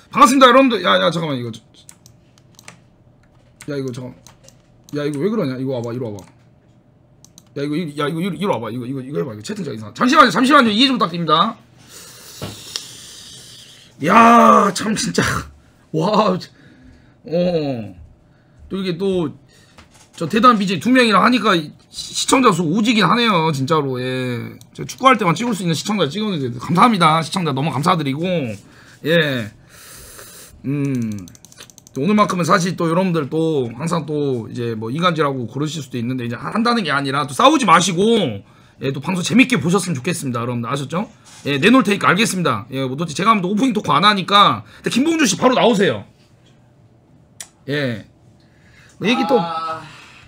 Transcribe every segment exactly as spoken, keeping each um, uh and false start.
반갑습니다 여러분들. 야야 잠깐만 이거 야 이거 잠깐 야 이거 왜 그러냐 이거 와봐 이리 와봐 야 이거 야 이거 이리, 이리 와봐 이거 이거 이거 해봐 이거 채팅창 이상 잠시만요 잠시만요 이해 좀 부탁드립니다. 야 참 진짜 와 어 또 이게 또 저 대단한 비제이 두 명이랑 하니까 시청자 수 오지긴 하네요 진짜로. 예 제가 축구할 때만 찍을 수 있는 시청자 찍었는데 감사합니다 시청자 너무 감사드리고 예 음 오늘만큼은 사실 또 여러분들 또 항상 또 이제 뭐 이간질하고 그러실 수도 있는데 이제 한다는 게 아니라 또 싸우지 마시고 예 또 방송 재밌게 보셨으면 좋겠습니다 여러분들 아셨죠? 예 내놓을 테니까 알겠습니다. 예 뭐 제가 하면 또 오프닝 토크 안 하니까 김봉준 씨 바로 나오세요. 예 뭐 얘기 또 아...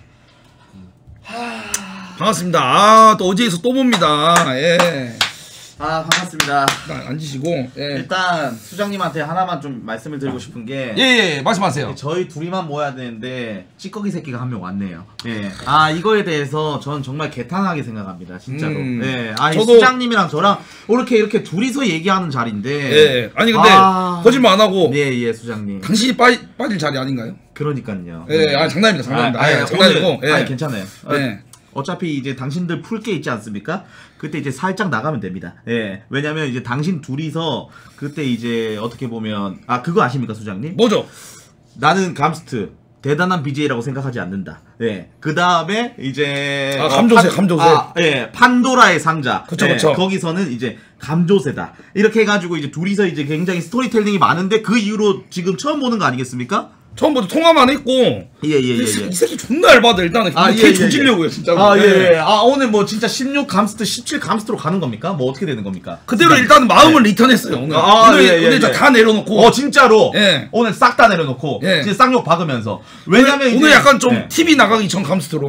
반갑습니다. 아 또 어제에서 또 봅니다. 예. 아 반갑습니다. 일단 앉으시고 예. 일단 수장님한테 하나만 좀 말씀을 드리고 싶은 게 예예 예, 말씀하세요. 저희 둘이만 모여야 되는데 찌꺼기 새끼가 한 명 왔네요. 예. 아 이거에 대해서 전 정말 개탄하게 생각합니다. 진짜로. 음, 예. 아니 저도... 수장님이랑 저랑 이렇게 이렇게 둘이서 얘기하는 자리인데. 예. 아니 근데 아... 거짓말 안 하고. 예예 예, 수장님. 당신이 빠 빠질 자리 아닌가요? 그러니까요. 예. 아 장난입니다 장난입니다. 아, 아니, 아니, 장난이고. 오늘, 예. 아니 괜찮아요. 예. 어차피 이제 당신들 풀 게 있지 않습니까? 그때 이제 살짝 나가면 됩니다. 예. 왜냐면 이제 당신 둘이서 그때 이제 어떻게 보면 아 그거 아십니까 수장님? 뭐죠? 나는 감스트 대단한 비제이라고 생각하지 않는다. 예. 그 다음에 이제 아 감조세 어, 판, 감조세. 아, 예. 판도라의 상자. 그쵸 예, 그쵸. 거기서는 이제 감조세다. 이렇게 해가지고 이제 둘이서 이제 굉장히 스토리텔링이 많은데 그 이후로 지금 처음 보는 거 아니겠습니까? 처음부터 통화만 했고 예예예 예, 예, 예. 이 새끼 존나 열받아 일단은 아, 개 예, 예, 조지려고요 진짜로. 아 예예 예. 아 오늘 뭐 진짜 십육 감스트 십칠 감스트로 가는 겁니까? 뭐 어떻게 되는 겁니까? 그대로 일단 마음을 네. 리턴했어요 오늘. 아, 오늘 예, 예, 오늘 예. 다 내려놓고 어 진짜로 예. 오늘 싹 다 내려놓고 예. 진짜 쌍욕 박으면서 왜냐면 오늘, 이제, 오늘 약간 좀 예. 티비 나가기 전 감스트로.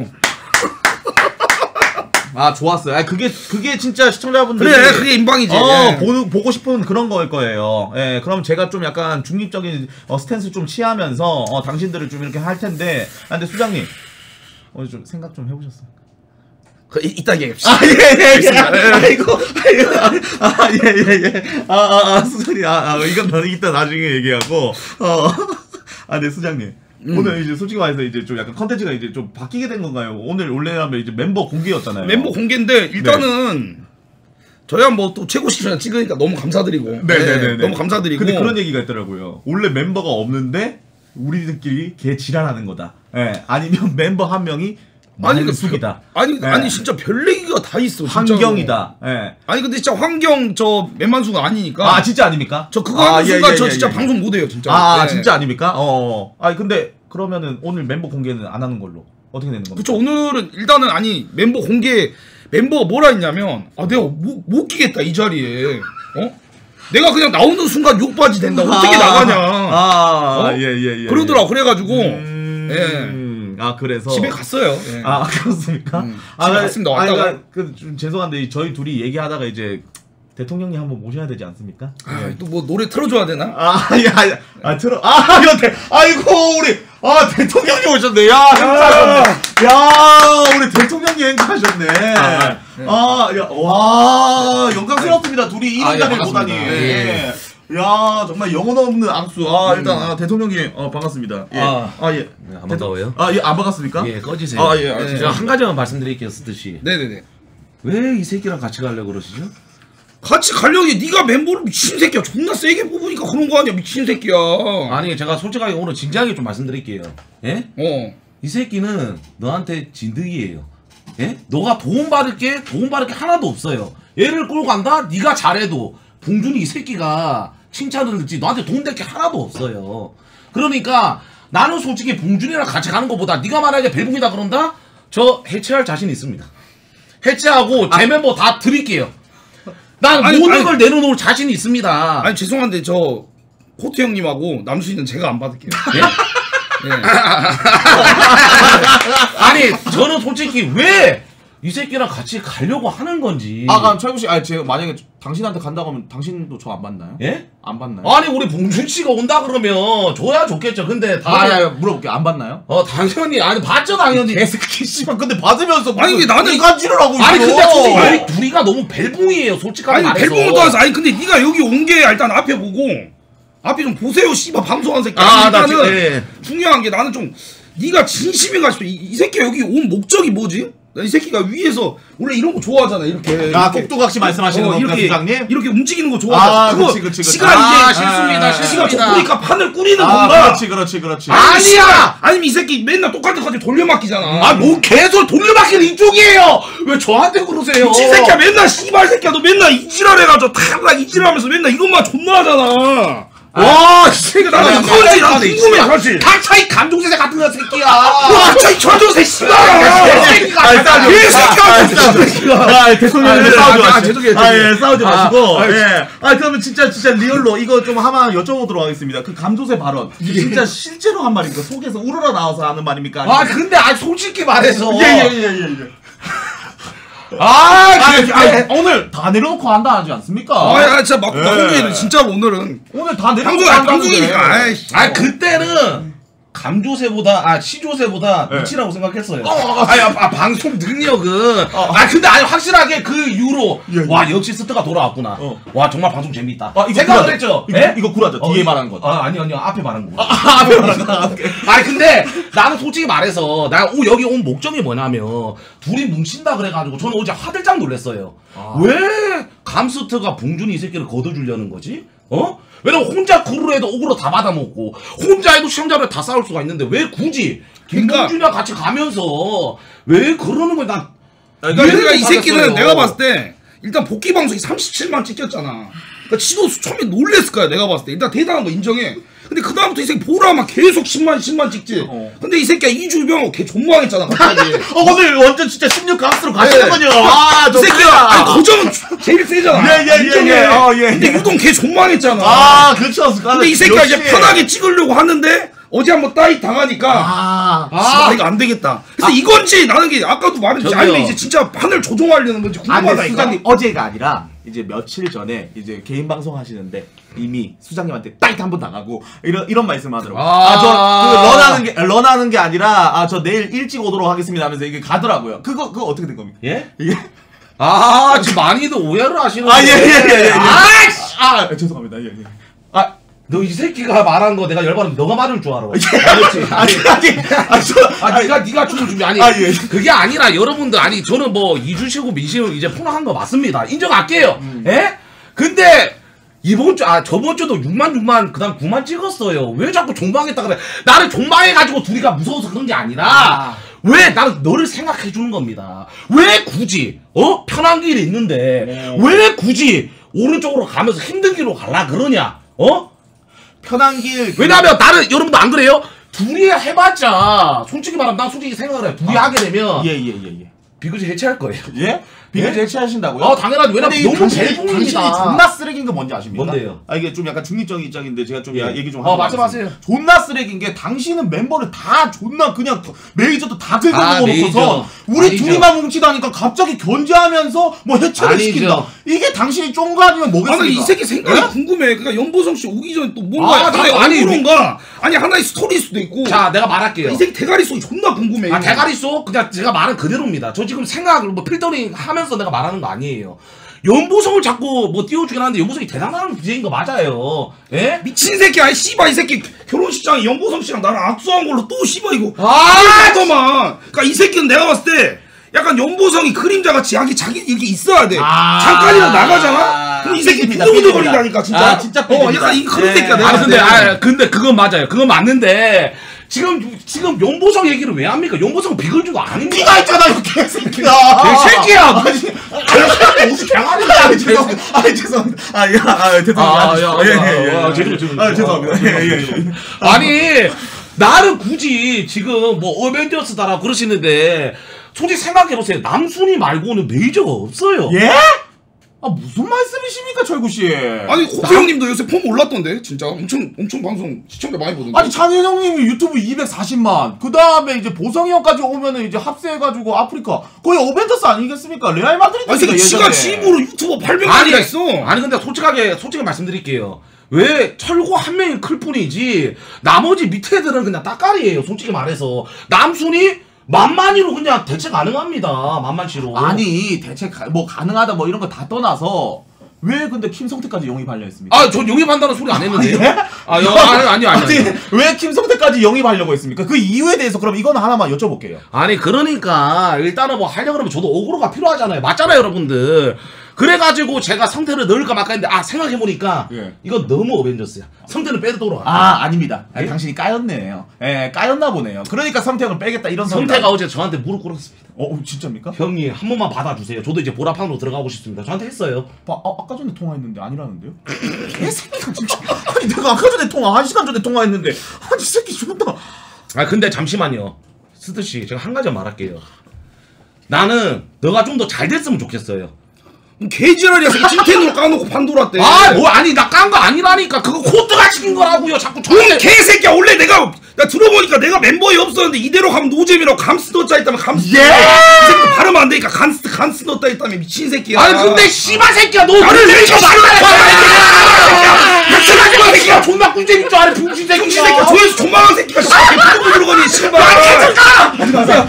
아 좋았어요. 아 그게 그게 진짜 시청자분들 그래 그게 인방이지. 어 예. 보, 보고 싶은 그런 거일 거예요. 예, 그럼 제가 좀 약간 중립적인 어, 스탠스 좀 취하면서 어, 당신들을 좀 이렇게 할 텐데. 아, 근데 수장님 오늘 좀 생각 좀 해보셨어요? 그 이, 이따 얘기합시다. 아 예예예. 예, 예. 아이고 아이고 아예예 예. 아아 아, 수장님 아, 아 이건 너 이따 나중에 얘기하고 어. 아 네 수장님. 음. 오늘 이제 솔직히 말해서 이제 좀 약간 컨텐츠가 이제 좀 바뀌게 된 건가요? 오늘 원래라면 이제 멤버 공개였잖아요. 멤버 공개인데 일단은 네. 저희가 뭐 또 최고 시청자 찍으니까 너무 감사드리고. 네네네. 네, 너무 감사드리고. 근데 그런 얘기가 있더라고요. 원래 멤버가 없는데 우리들끼리 개 지랄하는 거다. 예. 네. 아니면 멤버 한 명이 아니 숙이다. 아니 네. 아니 진짜 별 얘기가 다 있어. 환경이다. 예. 네. 아니 근데 진짜 환경 저 맨만수가 아니니까. 아 진짜 아닙니까? 저 그거 아, 하는 순간 예, 예, 저 예, 진짜 예, 방송 못해요 진짜. 아 네. 진짜 아닙니까? 어. 아니 근데 그러면은 오늘 멤버 공개는 안 하는 걸로 어떻게 되는 겁니까? 그쵸 오늘은 일단은 아니 멤버 공개 멤버가 뭐라 했냐면 아 내가 못, 못 끼겠다 이 자리에. 어? 내가 그냥 나오는 순간 욕받이 된다. 어떻게 아, 나가냐. 아, 예, 예, 예. 그러더라고. 그래가지고, 음, 예. 아, 그래서. 집에 갔어요. 예. 아, 그렇습니까? 음, 아, 집에 갔습니다. 왔다가. 아, 그, 좀 죄송한데, 저희 둘이 얘기하다가 이제, 대통령님 한번 모셔야 되지 않습니까? 아, 예. 또 뭐 노래 틀어줘야 되나? 아, 야, 야, 아, 틀어. 아, 이거 대, 아이고, 우리, 아, 대통령님 오셨네. 야, 행사하셨네. 야, 우리 대통령님 행사하셨네. 아, 네. 아, 야, 와, 영광스럽습니다. 둘이 이런 아, 자리를 예, 보다니. 예. 야, 정말 영혼 없는 악수. 아, 음. 일단, 아, 대통령님, 어, 반갑습니다. 예. 아, 아 예. 네, 한 번 더 왜요? 아, 예, 안 반갑습니까? 예, 꺼지세요. 아, 예, 아, 예. 제가 한 가지만 말씀드릴게요, 쓰듯이. 네네네. 왜 이 새끼랑 같이 가려고 그러시죠? 같이 가려고 해. 네가 멤버를 미친 새끼야. 존나 세게 뽑으니까 그런 거 아니야. 미친 새끼야. 아니, 제가 솔직하게 오늘 진지하게 좀 말씀드릴게요. 예? 어. 이 새끼는 너한테 진드기예요. 예? 너가 도움받을 게, 도움받을 게 하나도 없어요. 얘를 끌고 간다? 네가 잘해도 봉준이 이 새끼가 칭찬을 듣지 너한테 도움될 게 하나도 없어요. 그러니까 나는 솔직히 봉준이랑 같이 가는 것보다 네가 만약에 벨붕이다 그런다? 저 해체할 자신 있습니다. 해체하고 제 아, 멤버 다 드릴게요. 난 아니, 모든 아니, 걸 내려놓을 자신이 있습니다. 아니 죄송한데 저 코트 형님하고 남수이는 제가 안 받을게요. 예? 예. 아니 저는 솔직히 왜 이 새끼랑 같이 가려고 하는 건지. 아, 그럼 최구 씨, 아니 제가 만약에 당신한테 간다고 하면 당신도 저 안 받나요? 예? 안 받나요? 아니 우리 봉준 씨가 온다 그러면 줘야 좋겠죠. 근데 다 아, 야, 야, 물어볼게. 안 받나요? 어, 당연히 아니 받죠 당연히. 개새끼 씨발. 근데 받으면서 아니 이게 나는 이간질을 하고 있어. 아니 근데 솔직히 우리 둘이가 너무 벨붕이에요. 솔직하게 아니 말해서. 벨붕을 떠나서 아니 근데 네가 여기 온 게 일단 앞에 보고 앞에 좀 보세요 씨발 방송한 새끼. 아, 나 일단은 지금, 예. 중요한 게 나는 좀 네가 진심인가 싶어. 이, 이 새끼 여기 온 목적이 뭐지? 이 새끼가 위에서 원래 이런 거 좋아하잖아 이렇게. 아, 이렇게. 꼭두각시 말씀하시는 어, 겁니까, 이렇게, 수장님? 이렇게 움직이는 거 좋아하잖아. 아, 그거 그치, 그치, 그치. 지가 아, 이제 실수입니다, 지가 실수입니다. 좋으니까 판을 꾸리는 아, 건가? 그렇지, 그렇지, 그렇지. 아니야! 아니면 이 새끼 맨날 똑같은 거 가지고 돌려막기잖아. 아, 뭐 개소 돌려막기는 이쪽이에요. 왜 저한테 그러세요? 미친 새끼야 맨날 씨발 새끼야 너 맨날 이지랄 해가지고 탈락 이지랄하면서 맨날 이것만 존나 하잖아. 와, 이 새끼 나는 그건지 난 궁금해 사실. 각차이 감정세세 같은 거 새끼야. 와, 저이 전조세 씨발. 새끼가 아, 싸우지 이 마. 새끼야. 아, 대통령님 아, 싸우지 아, 아, 마시고. 죄송해요, 아, 죄송해요. 예, 싸우지 아, 마시고. 아, 예. 아, 그러면 진짜, 진짜 리얼로 이거 좀 하나 여쭤보도록 하겠습니다. 그 감조세 발언. 이게 진짜 실제로 한 말입니까? 속에서 우러러 나와서 하는 말입니까? 아, 근데 아 솔직히 말해서. 예, 예, 예, 예, 예. 아, 아, 근데 아, 오늘 다 내려놓고 한다 하지 않습니까? 아, 야, 진짜 막 예. 나온게 진짜로 오늘은 오늘 다 내려놓고 방송 한다는데. 방송이니까. 아이씨. 아 그때는 감조세보다 아 시조세보다 네. 미치라고 생각했어요. 어, 어, 어. 아니, 아, 아, 방송 능력은 어. 아 근데 아니 확실하게 그 이후로 예, 예. 와 역시 스트가 돌아왔구나. 어. 와 정말 방송 재밌다. 아, 이거 생각을 굴하죠? 했죠. 이거, 예? 이거 굴하죠. 어, 뒤에 이- 말하는 거. 아 아니 아니요 앞에 말하는 거. 아, 앞에 말하는 거. 아니 근데 나는 솔직히 말해서 나 오, 여기 온 목적이 뭐냐면 둘이 뭉친다 그래가지고 저는 어제 화들짝 놀랐어요. 아. 왜 감스트가 봉준이 이 새끼를 걷어주려는 거지? 어? 왜냐면 혼자 그루로 해도 오그로 다 받아먹고 혼자 해도 시청자를 다 싸울 수가 있는데 왜 굳이 그러니까- 김봉준이랑 같이 가면서 왜 그러는 거야? 난 그러니까, 이해를 그러니까 이 새끼는 못하겠어요. 내가 봤을 때 일단 복귀 방송이 삼십칠만 찍혔잖아. 그러니까 지도 처음에 놀랬을 거야 내가 봤을 때. 일단 대단한 거 인정해. 근데 그 다음부터 이 새끼 보라만 계속 십만 십만 찍지. 어. 근데 이 새끼가 이주병하고 걔 존망했잖아 갑자기. 어, 오늘 완전 진짜 십육 강수로 네. 가시는군요. 아, 이 새끼가 아니 거정은 제일 세잖아. 예, 예, 예, 인정해. 예. 어, 예, 근데 예. 유동 걔 존망했잖아. 아, 그렇죠. 근데 이 새끼가 이제 역시. 편하게 찍으려고 하는데 어제 한번 따이 당하니까 아, 아, 이거 안 되겠다. 그래서 이건지 나는 게 아까도 말했지 저기요. 아니면 이제 진짜 판을 조종하려는 건지 아니, 궁금하다니까. 수장님 어제가 아니라 이제 며칠 전에 이제 개인 방송 하시는데 이미 수장님한테 따이트 한 번 당하고 이런 이런 말씀하더라고. 아. 아, 저 그 런하는 게 런하는 게 아니라 아, 저 내일 일찍 오도록 하겠습니다 하면서 이게 가더라고요. 그거 그거 어떻게 된 겁니까? 예? 이게 아 지금 많이들 오해를 하시는 아, 예, 예, 예, 예. 아이씨! 아, 죄송합니다. 예, 예. 아, 너 이 새끼가 말한 거 내가 열받으면 너가 말할 줄 알아. 알겠지? 아니, 아니, 아니, 저, 아, 네가 네가 춤을 준비 아니 아, 예. 그게 아니라 여러분들 아니 저는 뭐 이주시고 민심 이제 포함한 거 맞습니다. 인정할게요. 예? 근데 이번 주 아 저번 주도 육만 육만 그다음 구만 찍었어요. 왜 자꾸 종방했다 그래? 나를 종방해 가지고 둘이가 무서워서 그런 게 아니라 아. 왜 나는 너를 생각해 주는 겁니다. 왜 굳이 어 편한 길이 있는데 오. 왜 굳이 오른쪽으로 가면서 힘든 길로 갈라 그러냐? 어? 편한 길. 왜냐면 나는 여러분도 안 그래요? 둘이 해봤자 솔직히 말하면 난 솔직히 생각을 해. 둘이 하게 되면 예, 예, 예, 예. 비그지 해체할 거예요. 예? 비교제 해체하신다고요? 어 당연하지. 왜냐면 근데 이 너무 당신이, 대중입니다. 당신이 존나 쓰레기인 거 뭔지 아십니까? 뭔데요? 아 이게 좀 약간 중립적인 입장인데 제가 좀 예. 야- 얘기 좀 어, 하고 말씀하세요. 가겠습니다. 존나 쓰레기인 게 당신은 멤버를 다 존나 그냥 메이저도 다 긁어 아, 먹어놓고서 메이저. 우리 아니죠. 둘이만 뭉치다니까 갑자기 견제하면서 뭐 해체를 아니죠. 시킨다. 이게 당신이 쫑거 아니면 뭐겠습니까? 아니 이 새끼 생각이 예? 궁금해. 그러니까 연보성 씨 오기 전에 또 뭔가 아, 하나의 아니, 얼굴인가 아니 하나의 스토리일 수도 있고. 자 내가 말할게요. 이 새끼 대가리 속이 존나 궁금해. 아 대가리 속 그냥 제가 말한 그대로입니다. 저 지금 생각을 뭐 필터링 하면서 내가 말하는 거 아니에요. 연보성을 자꾸 뭐 띄워주긴 하는데 연보성이 대단한 비제인 거 맞아요. 예? 미친 새끼 아이 씨발 이 새끼 결혼식장에 연보성 씨랑 나랑 악수한 걸로 또 씨발 이거 아, 잠깐만. 그러니까 이 새끼는 내가 봤을 때 약간 연보성이 그림자 같이 자기 자기 이렇게 있어야 돼. 아. 잠깐이라도 나가잖아. 그럼 이 새끼 삐집니다, 부들부들거린다니까 진짜. 아, 진짜 어 삐집니다. 약간 이 그런 네. 새끼야 내가 아 봤을 근데 때. 아 근데 그건 맞아요. 그건 맞는데 지금 지금 연보성 얘기를 왜 합니까? 연보성은 비글주가 아닙니다. 네가 있잖아 이 개새끼야. 개새끼야! 개새끼야 무슨 개활이야. 아니 죄송합니다. 아니 죄송합니다. 아, 야, 아 죄송합니다. 아, 야, 예, 아, 예, 예. 아, 죄송, 죄송. 아, 죄송합니다. 예, 예, 예. 아니 나를 굳이 지금 뭐 어벤져스다라고 그러시는데 솔직히 생각해보세요. 남순이 말고는 메이저가 없어요. 예? 아 무슨 말씀이십니까 철구 씨? 아니 호수 형님도 요새 폼 올랐던데 진짜 엄청 엄청 방송 시청자 많이 보던데. 아니 창현 형님이 유튜브 이백사십만 그 다음에 이제 보성이 형까지 오면은 이제 합세해가지고 아프리카 거의 어벤져스 아니겠습니까? 레알 마드리드 아니 새끼 지가 지입으로 유튜버 팔백만이나 있어. 아니 근데 솔직하게 솔직히 말씀드릴게요. 왜 철구 한 명이 클 뿐이지 나머지 밑에 애들은 그냥 따까리예요. 솔직히 말해서 남순이 만만히로 그냥 대체 가능합니다. 만만치로. 아니 대체 가, 뭐 가능하다 뭐 이런 거 다 떠나서 왜 근데 김성태까지 영입하려 했습니까? 아, 전 영입한다는 소리 안 했는데요. 예? 아, 여, 아니, 아니, 아니. 아니, 아니. 왜 김성태까지 영입하려고 했습니까? 그 이유에 대해서 그럼 이건 하나만 여쭤볼게요. 아니, 그러니까 일단은 뭐 하려고 그러면 저도 어그로가 필요하잖아요. 맞잖아요, 여러분들. 그래가지고 제가 성태를 넣을까 말까 했는데 아 생각해보니까 예. 이건 너무 어벤져스야. 성태는 빼도록 할게요. 아 아닙니다. 아니, 예? 당신이 까였네요. 예, 까였나 보네요. 그러니까 성태형을 빼겠다 이런 성태가 어제 저한테 무릎 꿇었습니다. 어 진짜입니까? 형님 한 번만 받아주세요. 저도 이제 보라판으로 들어가고 싶습니다. 저한테 했어요. 아, 아, 아까 전에 통화했는데 아니라는데요? 개새끼가 진짜. 아니 내가 아까 전에 통화 한 시간 전에 통화했는데 아니 이 새끼 죽었다. 아 근데 잠시만요. 스트씨 제가 한 가지 말할게요. 나는 너가 좀 더 잘 됐으면 좋겠어요. 개지랄이야. 찐텐으로 까놓고 판도라대. 아, 뭐 아니 나 깐 거 아니라니까. 그거 코트가 시킨 거라고요. 자꾸 응 저한테. 개새끼야. 원래 내가 나 들어보니까 내가 멤버에 없었는데 이대로 가면 노잼이라고 감스 넣었다 했다면 감스. 예! 이 새끼 발음 안 되니까 감스 감스 넣었다 했다며 미친 새끼야. 아니 근데 씨발 새끼야 너 나를 왜 이렇게 박수하지 마 새끼야. 존나 꿀잼인 줄 알아 병신 새끼. 병신 새끼야. 조회수 존망한 새끼가 씨발 부르고 들어가니 씨발. 하지 마세요.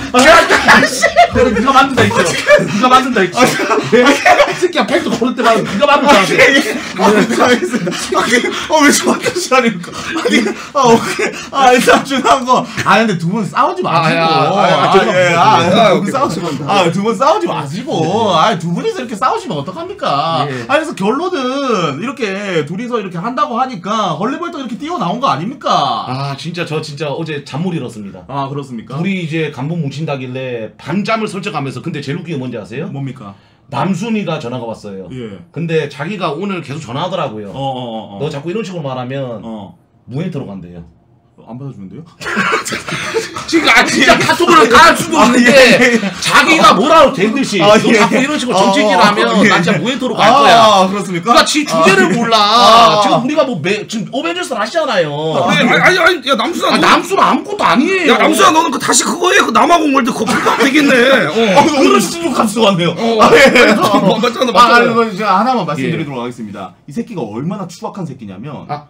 내가 네가 만든다 했죠. 네가 만든다 했죠. 이 새끼야 팩도 고를 때마다 네가 맞는 줄 알았어. 아, 알겠습니다. 어왜 저한테 시작입니까? 아니, 아 오케이. 아 일단 중요한 거. 아 근데 두 분 싸우지 마시고. 아, 야, 아, 아, 죄송합니다. 예, 아, 아, 두 분 오케이, 싸우지 마. 아, 두 분 싸우지 마시고. 아, 두 분이서 이렇게 싸우시면 어떡합니까? 예. 아, 그래서 결론은 이렇게 둘이서 이렇게 한다고 하니까 헐레벌떡 이렇게 뛰어 나온 거 아닙니까? 아 진짜 저 진짜 어제 잠 못 잃었습니다. 아, 그렇습니까? 우리 이제 간본 뭉친다길래 밤잠을 설정하면서 근데 제일 웃긴 게 뭔지 아세요? 뭡니까? 남순이가 전화가 왔어요. 예. 근데 자기가 오늘 계속 전화하더라고요. 어, 어, 어. 어. 너 자꾸 이런 식으로 말하면 어. 무에 들어간대요. 안 받아주는데요? 지금 아 진짜 카톡을 깔 수도 아, 있는데 예, 예. 자기가 뭐라고 된 듯이 아, 너 예, 자꾸 예. 이런 식으로 아, 정치질하면 아, 예, 나 진짜 예. 무에토로 갈 아, 거야. 아, 그렇습니까? 그러니까 지 주제를 아, 몰라. 아. 지금 우리가 뭐 매, 지금 어벤져스를 하시잖아요. 아니 아니 아니 야 남수야. 아, 너- 남수는 아무것도 아니에요. 야 남수야 너는 그 다시 그거 해. 그 남아공 월드컵 그거 되겠네. 아, 어. 오늘 수준 값도 왔네요. 어. 아, 예. 어, 맞잖아, 아, 맞잖아. 아니, 이거 제가 하나만 말씀드리도록 하겠습니다. 이 새끼가 얼마나 추악한 새끼냐면 아.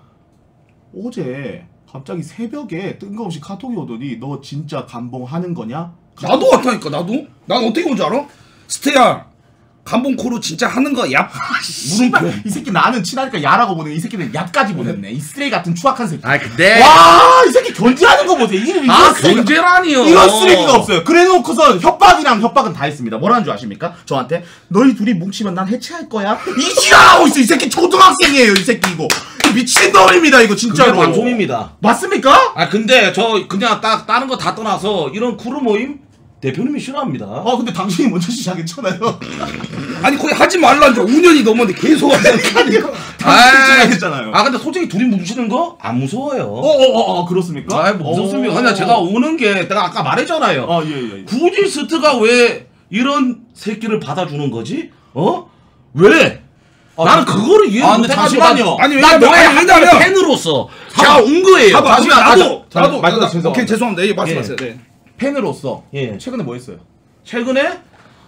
어제 갑자기 새벽에 뜬금없이 카톡이 오더니 너 진짜 감봉하는 거냐? 나도 왔다니까 나도. 난 어떻게 온 줄 알아? 스테야 감봉 코로 진짜 하는 거야. 물음표. 이 새끼 나는 친하니까 야라고 보내. 이 새끼는 얍까지 보냈네. 이 쓰레기 같은 추악한 새끼. 아 근데 와, 이 새끼 견제하는 거 보세요. 이름 아 이거 쓰레기. 견제라니요. 이런 쓰레기가 없어요. 그래놓고서 협박이랑 협박은 다 했습니다. 뭐라는 줄 아십니까? 저한테 너희 둘이 뭉치면 난 해체할 거야. 이 지랄하고 있어. 이 새끼 초등학생이에요. 이 새끼 이거 미친놈입니다. 이거 그게 진짜로. 방송입니다. 맞습니까? 아 근데 저 그냥 딱 다른 거 다 떠나서 이런 크루 모임 대표님이 싫어합니다. 아 근데 당신이 먼저 시작했잖아요. 아니 거의 하지 말라 이제 오 년이 넘었는데 계속 하잖아. 당신이 시작했잖아요. 아 근데 솔직히 둘이 뭉치는 거 안 무서워요. 어어어 어, 그렇습니까? 아 뭐 무섭습니까? 그냥 제가 오는 게 내가 아까 말했잖아요. 아예예 예. 굳이 스트가 왜 이런 새끼를 받아주는 거지? 어? 왜? 아, 나는 그- 그거를 이해 아, 근데 못해가지고 잠시만요. 아니, 난 왜냐면- 너의 아니, 한 명의 왜냐면- 팬으로서 제가 온 거예요. 봐봐, 다시 나도 하자. 나도 자, 나도 말씀 나- 죄송합니다. 오케이 죄송합니다. 예 말씀하세요. 예. 네. 팬으로서 예. 최근에 뭐 했어요? 최근에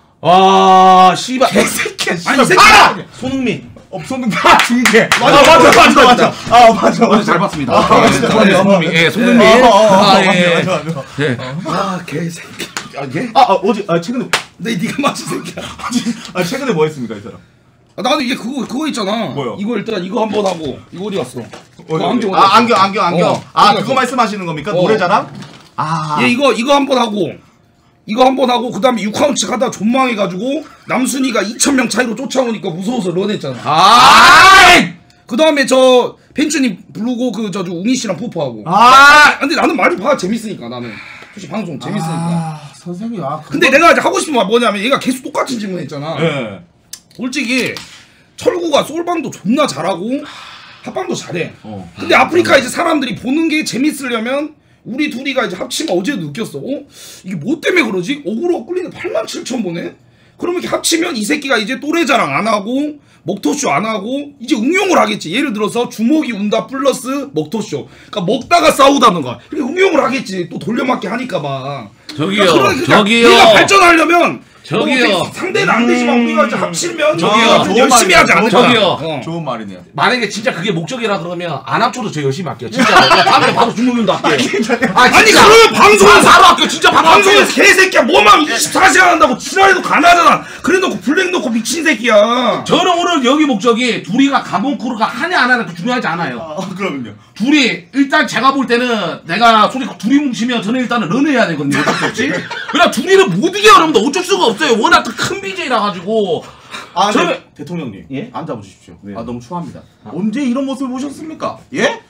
아 씨발 개새끼야. 아니, 씨발. 새끼야. 알아! 손흥민 없었는데 아 중계. 맞아, 아, 맞아 맞아, 맞아 맞아. 맞아. 아 맞아 맞아. 잘 봤습니다. 아, 맞아, 예, 맞아, 손흥민, 맞아. 예, 손흥민. 예, 어, 어, 어, 아, 맞아, 예. 맞아, 맞아. 예. 아 개새끼. 아, 예? 아, 아 어제 아 최근에 내 네가 맞은 새끼야. 아 최근에 뭐 했습니까 이 사람? 아, 나도 이게 그거 그거 있잖아. 뭐요? 이거 일단 이거 한 번 하고 이거 어디 갔어? 어디, 어, 안경 어디 아 갔어? 안경 안경 안경. 어, 아 어디 그거 갔어? 말씀하시는 겁니까? 어. 노래자랑? 아. 얘 이거 이거 한 번 하고 이거 한 번 하고 그다음에 육 라운드 가다 존망해가지고 남순이가 이천 명 차이로 쫓아오니까 무서워서 런했잖아. 아! 그다음에 저 펜츠님 부르고 그 저 웅이 씨랑 푸푸하고. 아. 근데 나는 많이 봐 재밌으니까 나는 솔직히 방송 재밌으니까. 아, 선생님 아. 그거- 근데 내가 이제 하고 싶은 말 뭐냐면 얘가 계속 똑같은 질문 했잖아. 예. 솔직히 철구가 솔방도 존나 잘하고 합방도 잘해. 어. 근데 아프리카 이제 사람들이 보는 게 재밌으려면 우리 둘이가 이제 합치면 어제도 느꼈어. 어? 이게 뭐 때문에 그러지? 어그로가 끌리는 팔만 칠천 보네? 그러면 이렇게 합치면 이 새끼가 이제 또래자랑 안 하고 먹토쇼 안 하고 이제 응용을 하겠지. 예를 들어서 주먹이 운다 플러스 먹토쇼. 그러니까 먹다가 싸우다는 거야. 이렇게 응용을 하겠지. 또 돌려막기 하니까 막. 저기요, 그러니까 저기요. 얘가 발전하려면 저기요. 뭐 상대는 안 되지만 우리가 이제 합치면 저기요. 저기요. 열심히 하지 않을까. 저기요. 어. 좋은 말이네요. 만약에 진짜 그게 목적이라 그러면 안 합쳐도 저 열심히 할게요. 진짜. 다음에 바로 중국인도 할게요. 아, 아니 진짜. 그러면 방송에서 바로 할게요. 진짜 바로 할게요. 방송에서 개새끼야 뭐만 이십사 시간 한다고 지랄해도 가능하잖아. 그래 놓고 블랙 놓고 미친 새끼야. 저는 오늘 여기 목적이 둘이가 가본 크루가 하냐 안 하냐 그 중요하지 않아요. 아, 그럼요. 둘이 일단 제가 볼 때는 내가 솔직히 둘이 뭉치면 저는 일단은 런해야 되거든요. 어쩔 수 없이. 그냥 둘이는 못 이겨요. 여러분들 어쩔 수가 없어요. 워낙 큰 비제이라 가지고. 아, 저는- 네. 대통령님. 예? 앉아보십시오. 왜요? 아, 너무 추합니다. 언제 이런 모습을 보셨습니까? 예?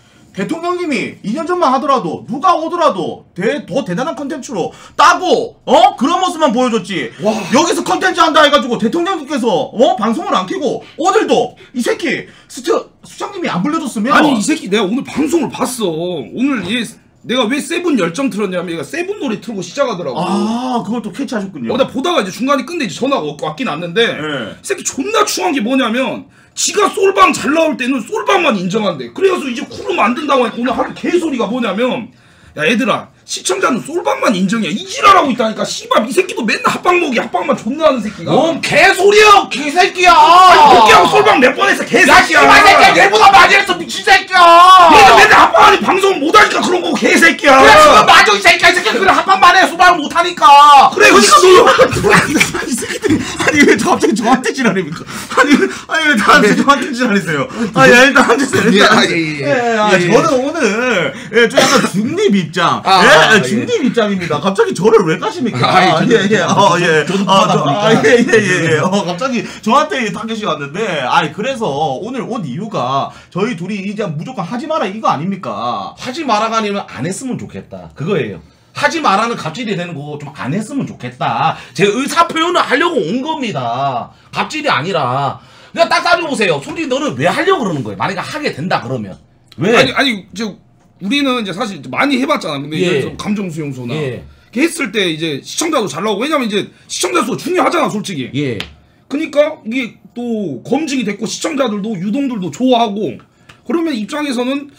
대통령님이 이 년 전만 하더라도 누가 오더라도 대, 더 대단한 컨텐츠로 따고 어? 그런 모습만 보여줬지. 와. 여기서 컨텐츠 한다 해가지고 대통령님께서 어? 방송을 안 켜고 오늘도 이 새끼 스트 수장님이 안 불러줬으면 아니 이 새끼 내가 오늘 방송을 봤어. 오늘 얘 내가 왜 세븐 열정 틀었냐면 얘가 세븐 노래 틀고 시작하더라고. 아 그걸 또 캐치하셨군요. 어, 나 보다가 이제 중간에 끝내 이제 전화가 왔긴 왔는데 네. 이 새끼 존나 추한 게 뭐냐면 지가 솔방 잘 나올 때는 솔방만 인정한대. 그래서 이제 쿠루 만든다고 하니까 오늘 하는 개소리가 뭐냐면 야 얘들아 시청자는 솔방만 인정해 이 지랄하고 있다니까. 씨발 이 새끼도 맨날 합방 먹이 합방만 존나 하는 새끼가. 뭔 개소리야 개새끼야. 복귀하고 솔방 몇 번 했어 야 개새끼야. 씨발 새끼야 내보다 많이 했어 미친 새끼야. 얘는 맨날 합방하니 방송 못하니까 그런 거고 개새끼야. 그래 지금 맞아 이 새끼야 이 새끼야 그래 합방만 해 수방을 못하니까. 그래 그러니까 이 새끼들이 아니 왜 갑자기 저한테 지랄입니까? 아니 왜- 아니 왜 나한테 저한테 지랄이세요? 아 예, 일단 앉으세요. 일단 예, 아, 앉으세요. 예, 예. 예, 아, 예, 예. 저는 오늘 예, 좀 약간 중립 입장. 아, 예, 아, 아, 중립 입장입니다. 갑자기 저를 왜 가십니까? 아, 예, 저도- 예, 예. 어, 예. 저도 아, 하다 저- 보니까. 아, 예, 예, 예, 예. 어, 갑자기 저한테 타겟이 왔는데 아니 그래서 오늘 온 이유가 저희 둘이 이제 무조건 하지 마라 이거 아닙니까? 하지 마라가 아니면 안 했으면 좋겠다 그거예요. 하지 마라는 갑질이 되는 거 좀 안 했으면 좋겠다. 제 의사 표현을 하려고 온 겁니다. 갑질이 아니라. 그냥 딱 따지고 보세요. 솔직히 너는 왜 하려고 그러는 거예요? 만약에 하게 된다 그러면 왜? 아니 아니 이제 우리는 이제 사실 많이 해봤잖아. 근데 예. 예를 들어 감정 수용소나 예. 이렇게 했을 때 이제 시청자도 잘 나오고 왜냐면 이제 시청자 수가 중요하잖아 솔직히. 예. 그러니까 이게 또 검증이 됐고 시청자들도 유동들도 좋아하고 그러면 입장에서는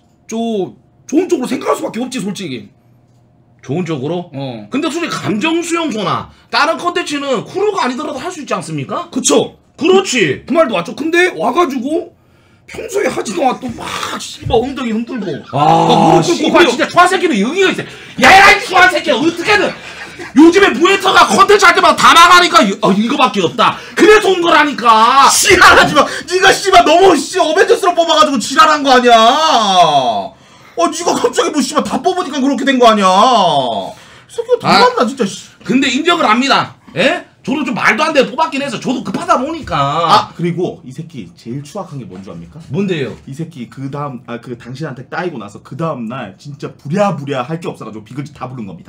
좀 좋은 쪽으로 생각할 수밖에 없지 솔직히. 좋은 쪽으로? 어. 근데 솔직히 감정 수용소나 다른 컨텐츠는 크루가 아니더라도 할 수 있지 않습니까? 그쵸. 그렇지. 그 말도 맞죠. 근데 와가지고 평소에 하지도 않았던 막 씨발 엉덩이 흔들고 막 무릎 꿇고 씨발 그래. 진짜 추한 새끼는 여기가 있어. 야야 이 추한 새끼야 어떻게든 요즘에 무에터가 컨텐츠 할 때마다 다 나가니까 이- 어, 이거밖에 없다. 그래서 온 거라니까. 지랄하지 마. 네가 씨발 너무 씨 어벤져스로 뽑아가지고 지랄한 거 아니야. 어, 네가 갑자기 뭐 씨발 다 뽑으니까 그렇게 된 거 아니야. 이 새끼가 더 아. 맞나 진짜. 씨. 근데 인정을 합니다. 예? 저도 좀 말도 안 되게 뽑았긴 해서 저도 급하다 보니까. 아 그리고 이 새끼 제일 추악한 게 뭔지 압니까? 뭔데요? 이 새끼 그 다음 아 그 당신한테 따이고 나서 그 다음 날 진짜 부랴부랴 할 게 없어가지고 비글즈 다 부른 겁니다.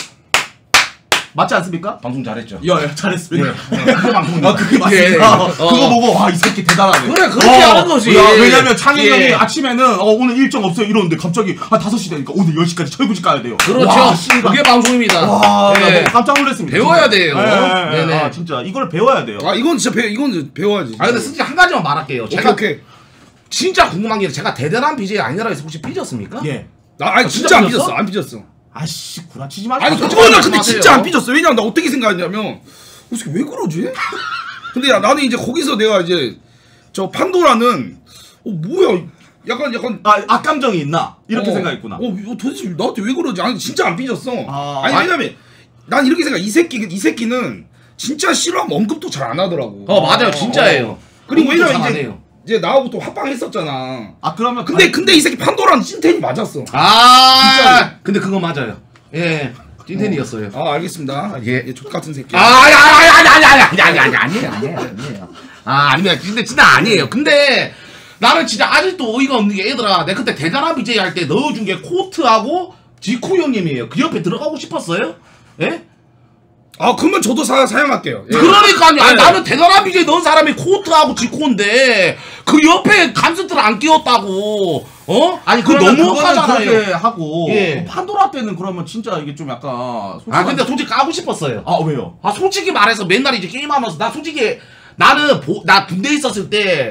맞지 않습니까? 방송 잘했죠. 야, 야 잘했습니다. 예. 그게 방송입니다. 아 그게 맞습니다. 예. 어, 어. 그거 보고 와 이 새끼 대단하네. 그래, 그렇게 하는 거지. 야, 왜냐면 창현 형이 예. 아침에는 어, 오늘 일정 없어요 이러는데 갑자기 한 다섯 시 되니까 오늘 열 시까지 철부지 가야 돼요. 그렇죠. 와, 씨발. 그게 방송입니다. 와, 나 예. 너무 깜짝 놀랐습니다. 배워야 진짜. 돼요. 예, 예, 예. 네네. 아, 진짜 이걸 배워야 돼요. 아 이건 진짜 배 이건 배워야지. 아 근데 솔직히 한 가지만 말할게요. 오케이 제가 오케이. 진짜 궁금한 게 제가 대단한 비제이 아니라고 해서 혹시 삐졌습니까? 예. 나 아니 아, 진짜, 진짜 안 삐졌어? 삐졌어. 안 삐졌어. 아씨 구라치지 마. 아니 솔직히 그거는 근데 말씀하세요. 진짜 안 삐졌어. 왜냐면 나 어떻게 생각했냐면 어떻게 왜 그러지? 근데 야 나는 이제 거기서 내가 이제 저 판도라는 어 뭐야 약간 약간 아 악감정이 있나 이렇게 어, 생각했구나. 어 이거 도대체 나한테 왜 그러지? 아니 진짜 안 삐졌어. 아, 아니 아니, 왜냐면 난 이렇게 생각. 이 새끼 이 새끼는 진짜 싫어하면 언급도 잘 안 하더라고. 어 맞아요 진짜예요. 어. 그리고 언급도 왜냐면 잘안 이제 해요. 이제 나하고 또 합방했었잖아. 아 그러면 근데 아니, 근데 이 새끼 판도라는 찐텐이 맞았어. 아 진짜로. 근데 그거 맞아요. 예 찐텐이었어요. 아 알겠습니다. 예. 족 같은 새끼. 아야야야야야야야야야 아니에요 아니에요 아니에요. 아 아니면 근데 진짜 아니에요. 근데 나는 진짜 아직도 어이가 없는 게 얘들아 내가 그때 대단한 비제이 할 때 넣어준 게 코트하고 지쿠 형님이에요. 그 옆에 들어가고 싶었어요? 예? 아 그러면 저도 사, 사용할게요. 예. 그러니까요. 아니, 네. 나는 대단한 비제이 넣은 사람이 코트하고 지코인데 그 옆에 감스트를 안 끼웠다고. 어? 아니 그 그러면 너무 그거는 하잖아요. 그렇게 하고 예. 판도라 때는 그러면 진짜 이게 좀 약간 아 근데 솔직히 까고 싶었어요. 아 왜요? 아 솔직히 말해서 맨날 이제 게임하면서 나 솔직히 나는 보, 나 군대 있었을 때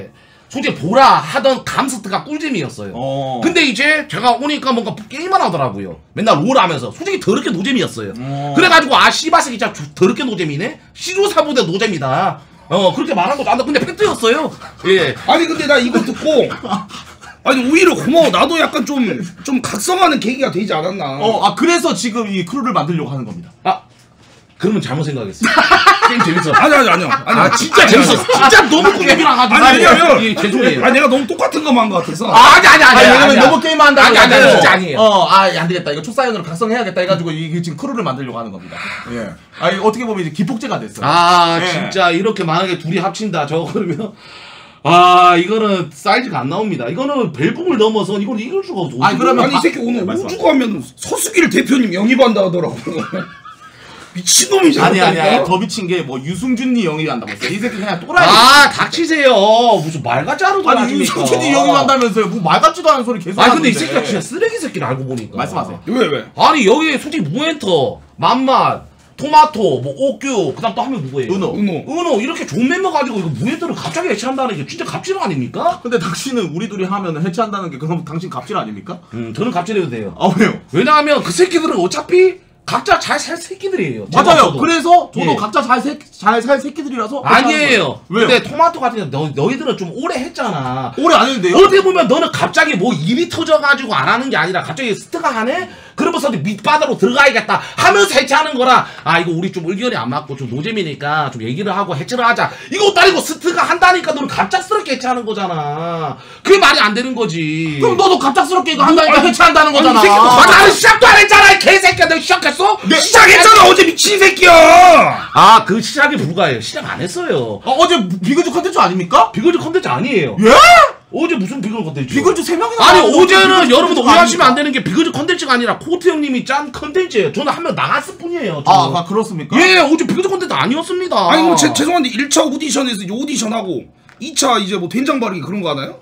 솔직히 보라 하던 감스트가 꿀잼이었어요. 어. 근데 이제 제가 오니까 뭔가 게임만 하더라고요. 맨날 롤 하면서 솔직히 더럽게 노잼이었어요. 어. 그래가지고 아 씨바새끼 진짜 더럽게 노잼이네. 시조사부대 노잼이다. 어 그렇게 말한 거죠. 아, 근데 팩트였어요. 예. 아니 근데 나 이거 듣고 아니 오히려 고마워. 나도 약간 좀 좀 각성하는 계기가 되지 않았나. 어, 아 그래서 지금 이 크루를 만들려고 하는 겁니다. 아 그러면 잘못 생각했어. 게임 재밌어. 아니 아니 아니요. 아니 아 진짜 재밌어. 진짜 너무 궁금이랑 가지고. 아니 왜냐면 예, 죄송해요. 아니 내가 너무 똑같은 것만 한 것 같아서. 아니 아니 아니 아니, 왜냐면 아니야. 너무 게임만 한다고. 아니, 아니, 아니, 진짜 아니에요. 어, 아, 안 되겠다. 이거 초사연으로 각성해야겠다 해가지고 이게 지금 크루를 만들려고 하는 겁니다. 예. 아, 이거 어떻게 보면 이제 기폭제가 됐어요. 아 예. 진짜 이렇게 만약에 둘이 합친다 저거 그러면 아 이거는 사이즈가 안 나옵니다. 이거는 벨붕을 넘어서 이걸 이길 수가 없어. 아니, 그러면 아니 이 새끼 오늘 네, 말씀하세요. 우주 가면 서수길 대표님 영입한다 하더라고. 미친놈이잖아. 아니 아니 아니 더 미친 게 뭐 유승준이 영입한다고 했어요. 이 새끼 그냥 또라이. 아 닥치세요. 무슨 말같지 않은 소리 아니 하십니까? 유승준이 영입한다면서요. 뭐 말 같지도 않은 소리 계속 아니 근데 이 하는데. 새끼가 진짜 쓰레기 새끼를 알고 보니까. 말씀하세요. 왜 왜? 아니 여기 솔직히 무엔터, 맘맛, 토마토, 뭐 옥규, 그다음 또 한 명 누구예요? 은호. 은호. 은호 이렇게 좋은 멤버 가지고 이거 무엔터를 갑자기 해체한다는 게 진짜 갑질 아닙니까? 근데 당신은 우리 둘이 하면 해체한다는 게 그럼 당신 갑질 아닙니까? 음 저는 갑질해도 돼요. 아 왜요? 왜냐하면 그 새끼들은 어차피 각자 잘 살 새끼들이에요. 제가 맞아요. 없어도. 그래서 저도 예. 각자 잘 살 새끼들이라서 아니에요. 왜요? 근데 토마토 같은 경우 너, 너희들은 좀 오래 했잖아. 오래 안 했는데요? 어떻게 보면 너는 갑자기 뭐 일이 터져가지고 안 하는 게 아니라 갑자기 스트가 하네? 그러면서 밑바닥으로 들어가야겠다 하면서 해체하는 거라. 아 이거 우리 좀 의견이 안 맞고 좀 노잼이니까 좀 얘기를 하고 해체를 하자. 이것도 아니고 스트가 한다니까 너는 갑작스럽게 해체하는 거잖아. 그게 말이 안 되는 거지. 그럼 너도 갑작스럽게 이거 한다니까 아니, 해체한다는 거잖아. 아니, 이 새끼도 아, 나는 시작도 안 했잖아 이 개새끼야. 너 시작했어? 네, 시작했잖아 어제 미친 새끼야. 아 그 시작이 불가해요. 시작 안 했어요. 어, 어제 비글즈 컨텐츠 아닙니까? 비글즈 컨텐츠 아니에요. 예? 어제 무슨 비글즈 컨텐츠? 비글즈 세 명이나 아니 나왔는데 어제는 비글즈 여러분들 컨텐츠가 오해하시면 안 아닙니까? 되는 게 비글즈 컨텐츠가 아니라 코트 형님이 짠 컨텐츠예요. 저는 한 명 나갔을 뿐이에요. 아, 저는. 아 그렇습니까? 예 어제 비글즈 컨텐츠 아니었습니다. 아니 그럼 제, 죄송한데 일 차 오디션에서 이 오디션하고 이 차 이제 뭐 된장 바르기 그런 거 하나요?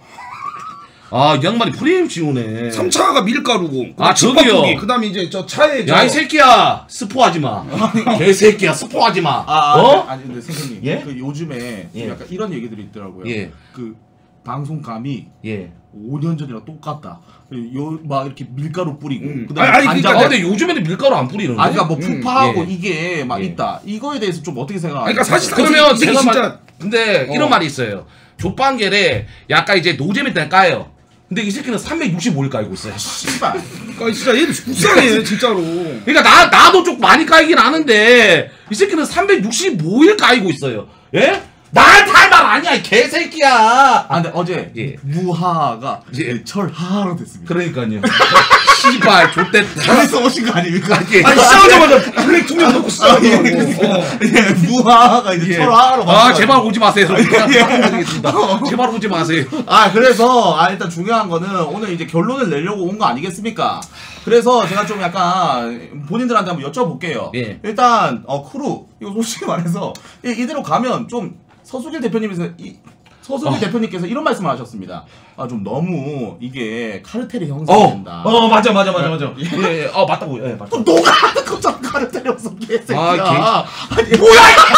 아 이 양반이 프레임 씌우네. 삼 차가 밀가루고 아, 저기요. 그 다음에 이제 저 차에 야 이 저 새끼야 스포하지 마. 개새끼야 스포하지 마. 아, 아 어? 아니 근데 선생님 예? 그 요즘에 예. 약간 이런 얘기들이 있더라고요. 예. 그 방송감이 예. 오 년 전이랑 똑같다. 요 막 이렇게 밀가루 뿌리고 음. 그다음에 아니, 아니, 간장 아 그러니까 근데 요즘에는 밀가루 안 뿌리는데. 아 그러니까 뭐 음, 푸파하고 예. 이게 막 예. 있다. 이거에 대해서 좀 어떻게 생각하세요? 아니, 그러니까 사실 그러면 이 새끼 제가 진짜- 말 근데 어. 이런 말이 있어요. 족방겔에 약간 이제 노잼일 때 까요. 근데 이 새끼는 삼백육십오 일 깔고 있어요. 씨발. 아 진짜 얘 불쌍해 진짜로. 그러니까 나 나도 좀 많이 까이긴 하는데 이 새끼는 삼백육십오 일 까이고 있어요. 예? 나한테 할 말 아니야 이 개새끼야. 아 근데 어제 예. 무하가 예. 철하로 됐습니다. 그러니까요. 씨발 좆됐다. 그래서 오신 거 아닙니까? 예. 아니 시작하자마자 블랙 투명 놓고 시작하더라고. 어. 예, 무하가 이제 예. 철하로 아 제발 오지 마세요. 예. 되겠습니다. 제발 오지 마세요. 아 그래서 아 일단 중요한 거는 오늘 이제 결론을 내려고 온 거 아니겠습니까? 그래서 제가 좀 약간 본인들한테 한번 여쭤볼게요. 예. 일단 어 크루 이거 솔직히 말해서 이, 이대로 가면 좀 서수길 대표님께서 이 서수길 어. 대표님께서 이런 말씀을 하셨습니다. 아 좀 너무 이게 카르텔이 어, 형성된다. 어 맞아 맞아 맞아 맞아. 예, 예. 어 맞다고. 예, 맞다. 또 너가 하는 것처럼 카르텔이 형성 개새끼야. 아, 아니 뭐야?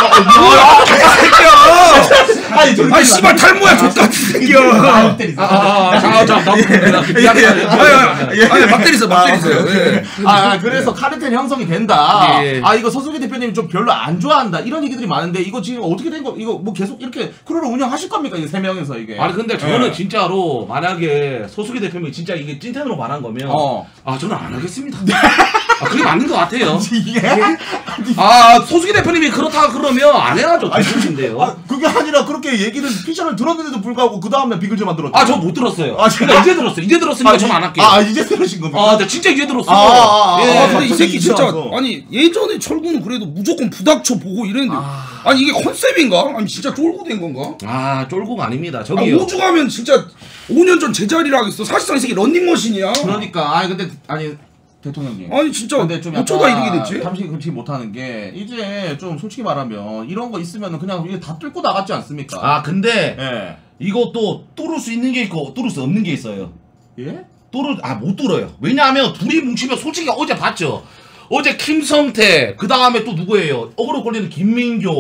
새끼야. 아니 저기 아 씨발 탈모야 족같은 새끼야. 카르텔이 아, 아, 아, 자, 자, 나도 미안해. 아니 아니 막 때리세요 막 때리세요. 예. 아, 아, 그래서 카르텔 형성이 된다. 예. 아, 이거 서수기 대표님이 좀 별로 안 좋아한다. 이런 얘기들이 많은데, 이거 지금 어떻게 된 거, 이거 뭐 계속 이렇게 크루를 운영하실 겁니까? 이게 세 명에서 이게. 아니 근데 저는 예. 진짜로 만약에 소수기 대표님이 진짜 이게 찐텐으로 말한 거면 어. 아 저는 안 하겠습니다. 아 그게 맞는 것 같아요. 이게? 아 소수기 대표님이 그렇다 그러면 안 해야죠. 대표님인데요. 아, 그게 아니라 그렇게 얘기를, 피션을 들었는데도 불구하고 그 다음날 비글즈 만들었죠. 아 저 못 들었어요. 아, 아 진짜? 이제 들었어요. 이제 들었으니까 저는 안 할게요. 아, 이제 들으신 겁니까? 아, 나 진짜 이제 들었어. 아, 아, 아, 예. 아 근데 이 새끼 이제 진짜 와서. 아니 예전에 철구는 그래도 무조건 부닥쳐 보고 이랬는데 아. 니 이게 컨셉인가? 아니 진짜 쫄고 된 건가? 아, 쫄고가 아닙니다. 아, 저기요. 오주 가면 진짜 오 년 전 제자리를 하겠어. 사실상 이 새끼 런닝머신이야. 그러니까, 아니, 근데, 아니, 대통령님. 아니 진짜 근데 좀 어쩌다 약간 이렇게 됐지? 잠시 금치 못하는 게 이제 좀 솔직히 말하면 이런 거 있으면 그냥 이게 다 뚫고 나갔지 않습니까? 아, 근데 예. 이것도 뚫을 수 있는 게 있고 뚫을 수 없는 게 있어요. 예? 뚫을 아 못 뚫어요. 왜냐하면 둘이 뭉치면 솔직히 어제 봤죠. 어제 김성태 그 다음에 또 누구예요? 어그로 걸리는 김민교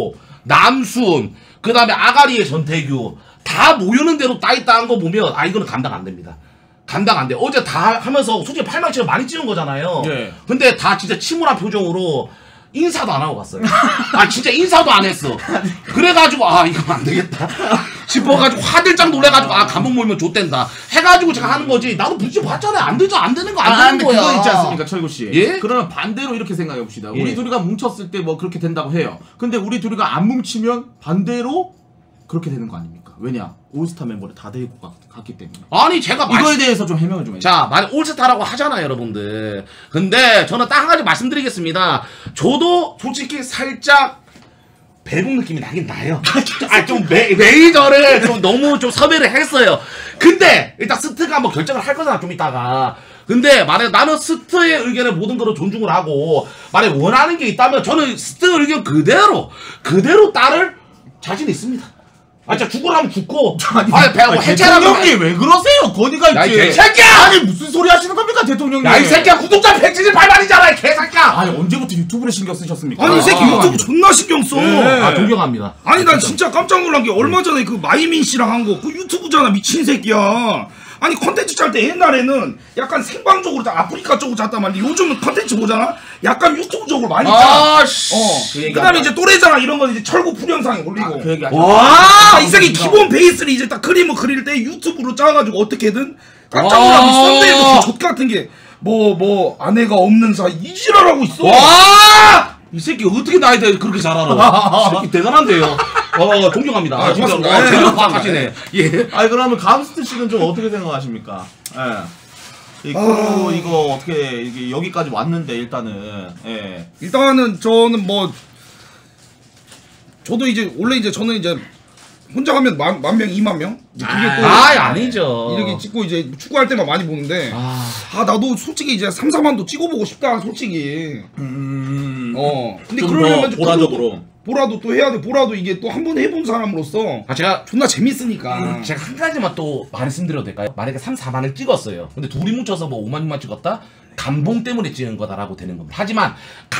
남순, 그 다음에 아가리의 전태규 다 모이는 대로 따있다는 거 보면 아 이거는 감당 안 됩니다. 감당 안 돼. 어제 다 하면서 솔직히 팔망치를 많이 찍은 거잖아요. 예. 근데 다 진짜 침울한 표정으로 인사도 안 하고 갔어요. 아 진짜 인사도 안 했어. 그래가지고 아 이거 안 되겠다 싶어가지고 화들짝 놀래가지고 아 감독 모이면 좆된다 해가지고 제가 하는 거지. 나도 부딪혀 봤잖아요. 안 되죠. 안 되는 거 안 아, 되는 거야. 그거 있지 않습니까, 철구 씨? 예? 그러면 반대로 이렇게 생각해 봅시다. 예. 우리 둘이가 뭉쳤을 때 뭐 그렇게 된다고 해요. 근데 우리 둘이가 안 뭉치면 반대로 그렇게 되는 거 아닙니까? 왜냐? 올스타 멤버를 다 데리고 가, 갔기 때문에. 아니 제가 이거에 말씀... 대해서 좀 해명을 좀 해주세요. 자, 만약 올스타라고 하잖아요, 여러분들. 근데 저는 딱 한 가지 말씀드리겠습니다. 저도 솔직히 살짝 배분 느낌이 나긴 나요. 아, 좀 메, 메이저를 좀 너무 좀 섭외를 했어요. 근데 일단 스트가 한번 결정을 할 거잖아, 좀 이따가. 근데 만약 나는 스트의 의견을 모든 거를 존중을 하고 만약 원하는 게 있다면 저는 스트 의견 그대로 그대로 따를 자신 있습니다. 아 진짜 죽으라면 죽고 아니, 아니 배하고 해체라면 대통령님 왜 그러세요? 건의가 있지. 야, 이 개새끼야! 아니 무슨 소리 하시는 겁니까, 대통령님? 야 이 새끼야 구독자 백칠십 발만이잖아 이 개새끼야. 아니 언제부터 유튜브를 신경 쓰셨습니까? 아니 이 새끼 아, 유튜브 존나 신경 써. 네. 아 존경합니다. 아니 난 진짜 깜짝 놀란 게 얼마 전에 그 마이민 씨랑 한 거 그 유튜브잖아 미친 새끼야. 아니 컨텐츠 짤 때 옛날에는 약간 생방적으로 다 아프리카 쪽으로 짰단 말이야. 요즘은 컨텐츠 보잖아. 약간 유튜브적으로 많이 짜. 아 씨. 어. 그 그다음에 이제 또래잖아 이런 건 이제 철구 풀영상에 올리고. 그 얘기 하시 와, 이 새끼 기본 베이스를 이제 딱 그림을 그릴 때 유튜브로 짜가지고 어떻게든 깜짝 놀라면 썬데이도 그 족같은 게 뭐 뭐 아내가 없는 사이 이지랄하고 있어. 와! 이 새끼 어떻게 나에 대해 그렇게 잘 알아? 이 새끼 대단한데요. 어 존경합니다. 아, 진짜 고맙습니다. 어, 예, 제대로 예. 파악하시네. 예. 아니 그러면 감스트 씨는 좀 어떻게 생각하십니까? 예. 이 크루 아... 이거 어떻게 이게 여기까지 왔는데 일단은 예. 일단은 저는 뭐 저도 이제 원래 이제 저는 이제 혼자 가면 만, 만 명, 이만 명? 이제 그게 또 아 아니죠. 이렇게 찍고 이제 축구할 때만 많이 보는데 아, 아, 나도 솔직히 이제 삼, 사만도 찍어보고 싶다 솔직히. 음. 어 근데 좀 그러려면 더 보라적으로. 보라도 또 해야 돼. 보라도 이게 또 한 번 해본 사람으로서 아 제가 존나 재밌으니까. 음, 제가 한 가지만 또 말씀드려도 될까요? 만약에 삼, 사만을 찍었어요. 근데 둘이 뭉쳐서 뭐 오만, 육만 찍었다? 감봉 때문에 찍은 거다라고 되는 겁니다. 하지만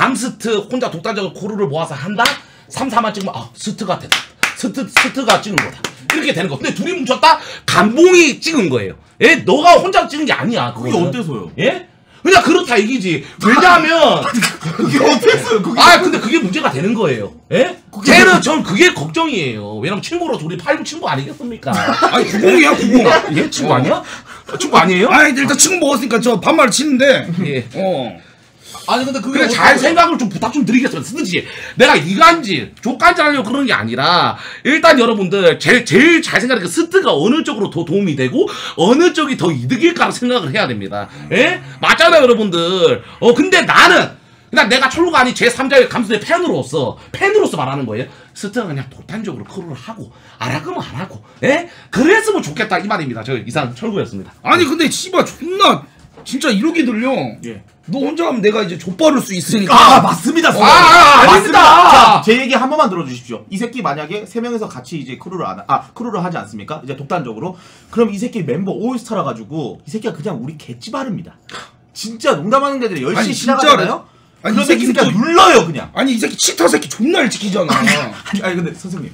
감스트 혼자 독단적으로 코르를 모아서 한다? 삼, 사만 찍으면 아 스트가 됐다. 스트, 스트가 찍은 거다. 이렇게 되는 거. 근데 둘이 뭉쳤다? 감봉이 찍은 거예요. 예? 너가 혼자 찍은 게 아니야. 그게 그거는. 어때서요? 예? 그냥 그렇다 이기지. 왜냐하면 그게 어땠어요? 그게 아 근데 그게 문제가 되는 거예요. 예? 쟤는 전 그게 걱정이에요. 왜냐면 친구로 둘이 팔구 친구 아니겠습니까? 아니 구공이야 구공. 얘 친구 아니야? 친구 아니에요? 아니 일단 친구 먹었으니까 저 반말 치는데. 예. 어. 아니 근데 그게 그래 잘 어때서요? 생각을 좀 부탁 좀 드리겠습니다. 쓰든지 내가 이간질 조간질 하려고 그러는 게 아니라 일단 여러분들 제일, 제일 잘 생각하는 게 스트가 어느 쪽으로 더 도움이 되고 어느 쪽이 더 이득일까 생각을 해야 됩니다. 예? 맞잖아요 여러분들. 어 근데 나는 그냥 내가 철로가 아닌 제삼자의 감수의 팬으로서 팬으로서 말하는 거예요. 스트가 그냥 독단적으로 크루를 하고 안 하면 안 하고 예? 그랬으면 좋겠다 이 말입니다. 저 이상 철구였습니다. 아니 근데 씨발 존나 진짜 이렇게 들려. 예. 너 혼자 하면 내가 이제 족바를 수 있으니까. 아 맞습니다. 아, 아, 아, 맞습니다. 아닙니다. 자, 제 얘기 한 번만 들어주십시오. 이 새끼 만약에 세 명에서 같이 이제 크루를 안, 아 크루를 하지 않습니까? 이제 독단적으로. 그럼 이 새끼 멤버 올스타라 가지고 이 새끼가 그냥 우리 개찌바릅니다. 진짜 농담하는 게 아니라 열심히 아니, 진짜로. 시작하잖아요. 아니, 그러면 이 새끼 이 새끼가 또- 눌러요 그냥. 아니 이 새끼 치타 새끼 존나 일찍 키잖아. 아니, 아니 근데 선생님.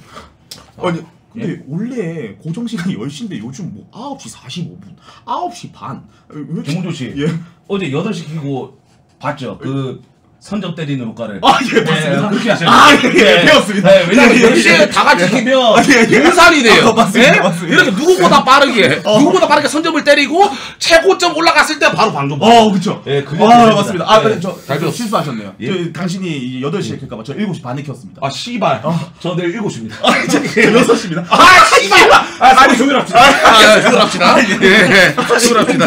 아니 근데 원래 고정 시간이 열 시인데 요즘 뭐 아홉 시 사십오 분, 아홉 시 반. 왜 이렇게- 김홍조 씨 예. 어제 여덟 시 키고 봤죠? 그 선점 때리는 효과를. 아, 예, 맞습니다. 그렇게 하셔요. 아, 예, 예, 배웠습니다. 네, 왜냐면 예, 예, 열 시에 예. 다 같이 키면 예, 예. 분산이 돼요. 아, 맞습니다, 예? 맞습니다. 이렇게 누구보다 빠르게, 누구보다 빠르게 선점을 때리고 최고점 올라갔을 때 바로 방점. 어, 그쵸. 예, 그게 아, 됩니다. 맞습니다. 아, 예. 근데 저, 잘 저 배웠습니다. 실수하셨네요. 예. 저, 당신이 이제 여덟 시에 킬까봐 저 일곱 시 반에 켰습니다. 아, 씨발. 저 내일 일곱 시입니다. 아, 저 여섯 시입니다. 아, 씨발! 아, 아니, 조율합시다. 아, 조율합시다. 예, 조율합시다.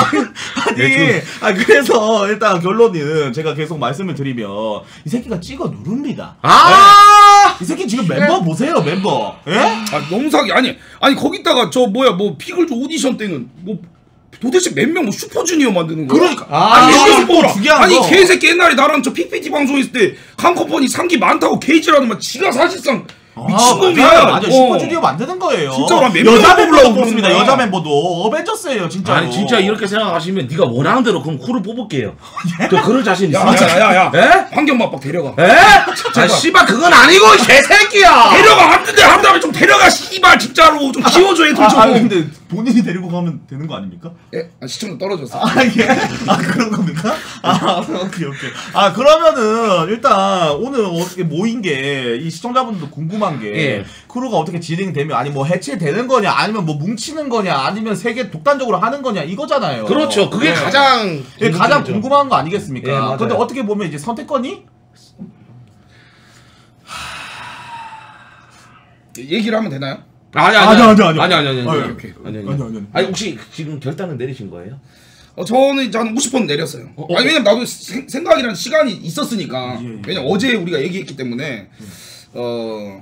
아니, 아, 그래서 일단 결론은 제가 계속 말씀을 드리면 이 새끼가 찍어 누릅니다. 아! 이 새끼 지금 멤버 보세요, 멤버. 예? 아 너무 사기. 아니 아니 거기다가 저 뭐야 뭐 피글즈 오디션 때는 뭐 도대체 몇 명 뭐 슈퍼주니어 만드는 거야? 그러니까. 아, 아니 이거 이거 뭐라? 중요한 아니 거. 개새끼 옛날에 나랑 저 피피티 방송했을 때 칸컴퍼니 상기 많다고 게이지라더만 지가 사실상 미친놈이야. 맞아, 맞아. 어. 슈퍼주니어 만드는 거예요. 진짜로 한 몇 여자 명 멤버도 뽑으려고 뽑습니다. 그러는 여자 거야. 멤버도 어벤져스예요, 진짜. 아니 진짜 이렇게 생각하시면 네가 원하는 대로 그럼 쿠를 뽑을게요. 저 그럴 자신 야, 있습니다. 야, 야, 야. 에? 환경맛박 데려가. 에? 아 씨발 그건 아니고 개새끼야. 데려가 한 대 한 다음에 좀 데려가 씨발 진짜로 좀 키워줘 애들 좀. 아, 아 근데 본인이 데리고 가면 되는 거 아닙니까? 예, 아, 시청자 떨어졌어. 아 예. 아 그런 겁니까? 아 오케이 오케이. 아 그러면은 일단 오늘 어떻게 모인 게 이 시청자분들도 궁금한 게 예. 크루가 어떻게 진행되면 아니 뭐 해체되는 거냐 아니면 뭐 뭉치는 거냐 아니면 세계 독단적으로 하는 거냐 이거잖아요. 그렇죠. 그게 예. 가장 예, 가장 궁금증이죠. 궁금한 거 아니겠습니까? 예, 맞아요. 근데 어떻게 보면 이제 선택권이 얘기를 하면 되나요? 아니 아니, 아니 아니, 아니. 아니 아니 아니 아니, 아니 오케이. 아니 아니, 아니, 아니. 아니 혹시 지금 결단은 내리신 거예요? 어, 저는 이제 한 오십 번 내렸어요. 어, 아니 왜냐면 나도 생, 생각이라는 시간이 있었으니까. 예, 예. 왜냐면 어제 우리가 얘기했기 때문에 어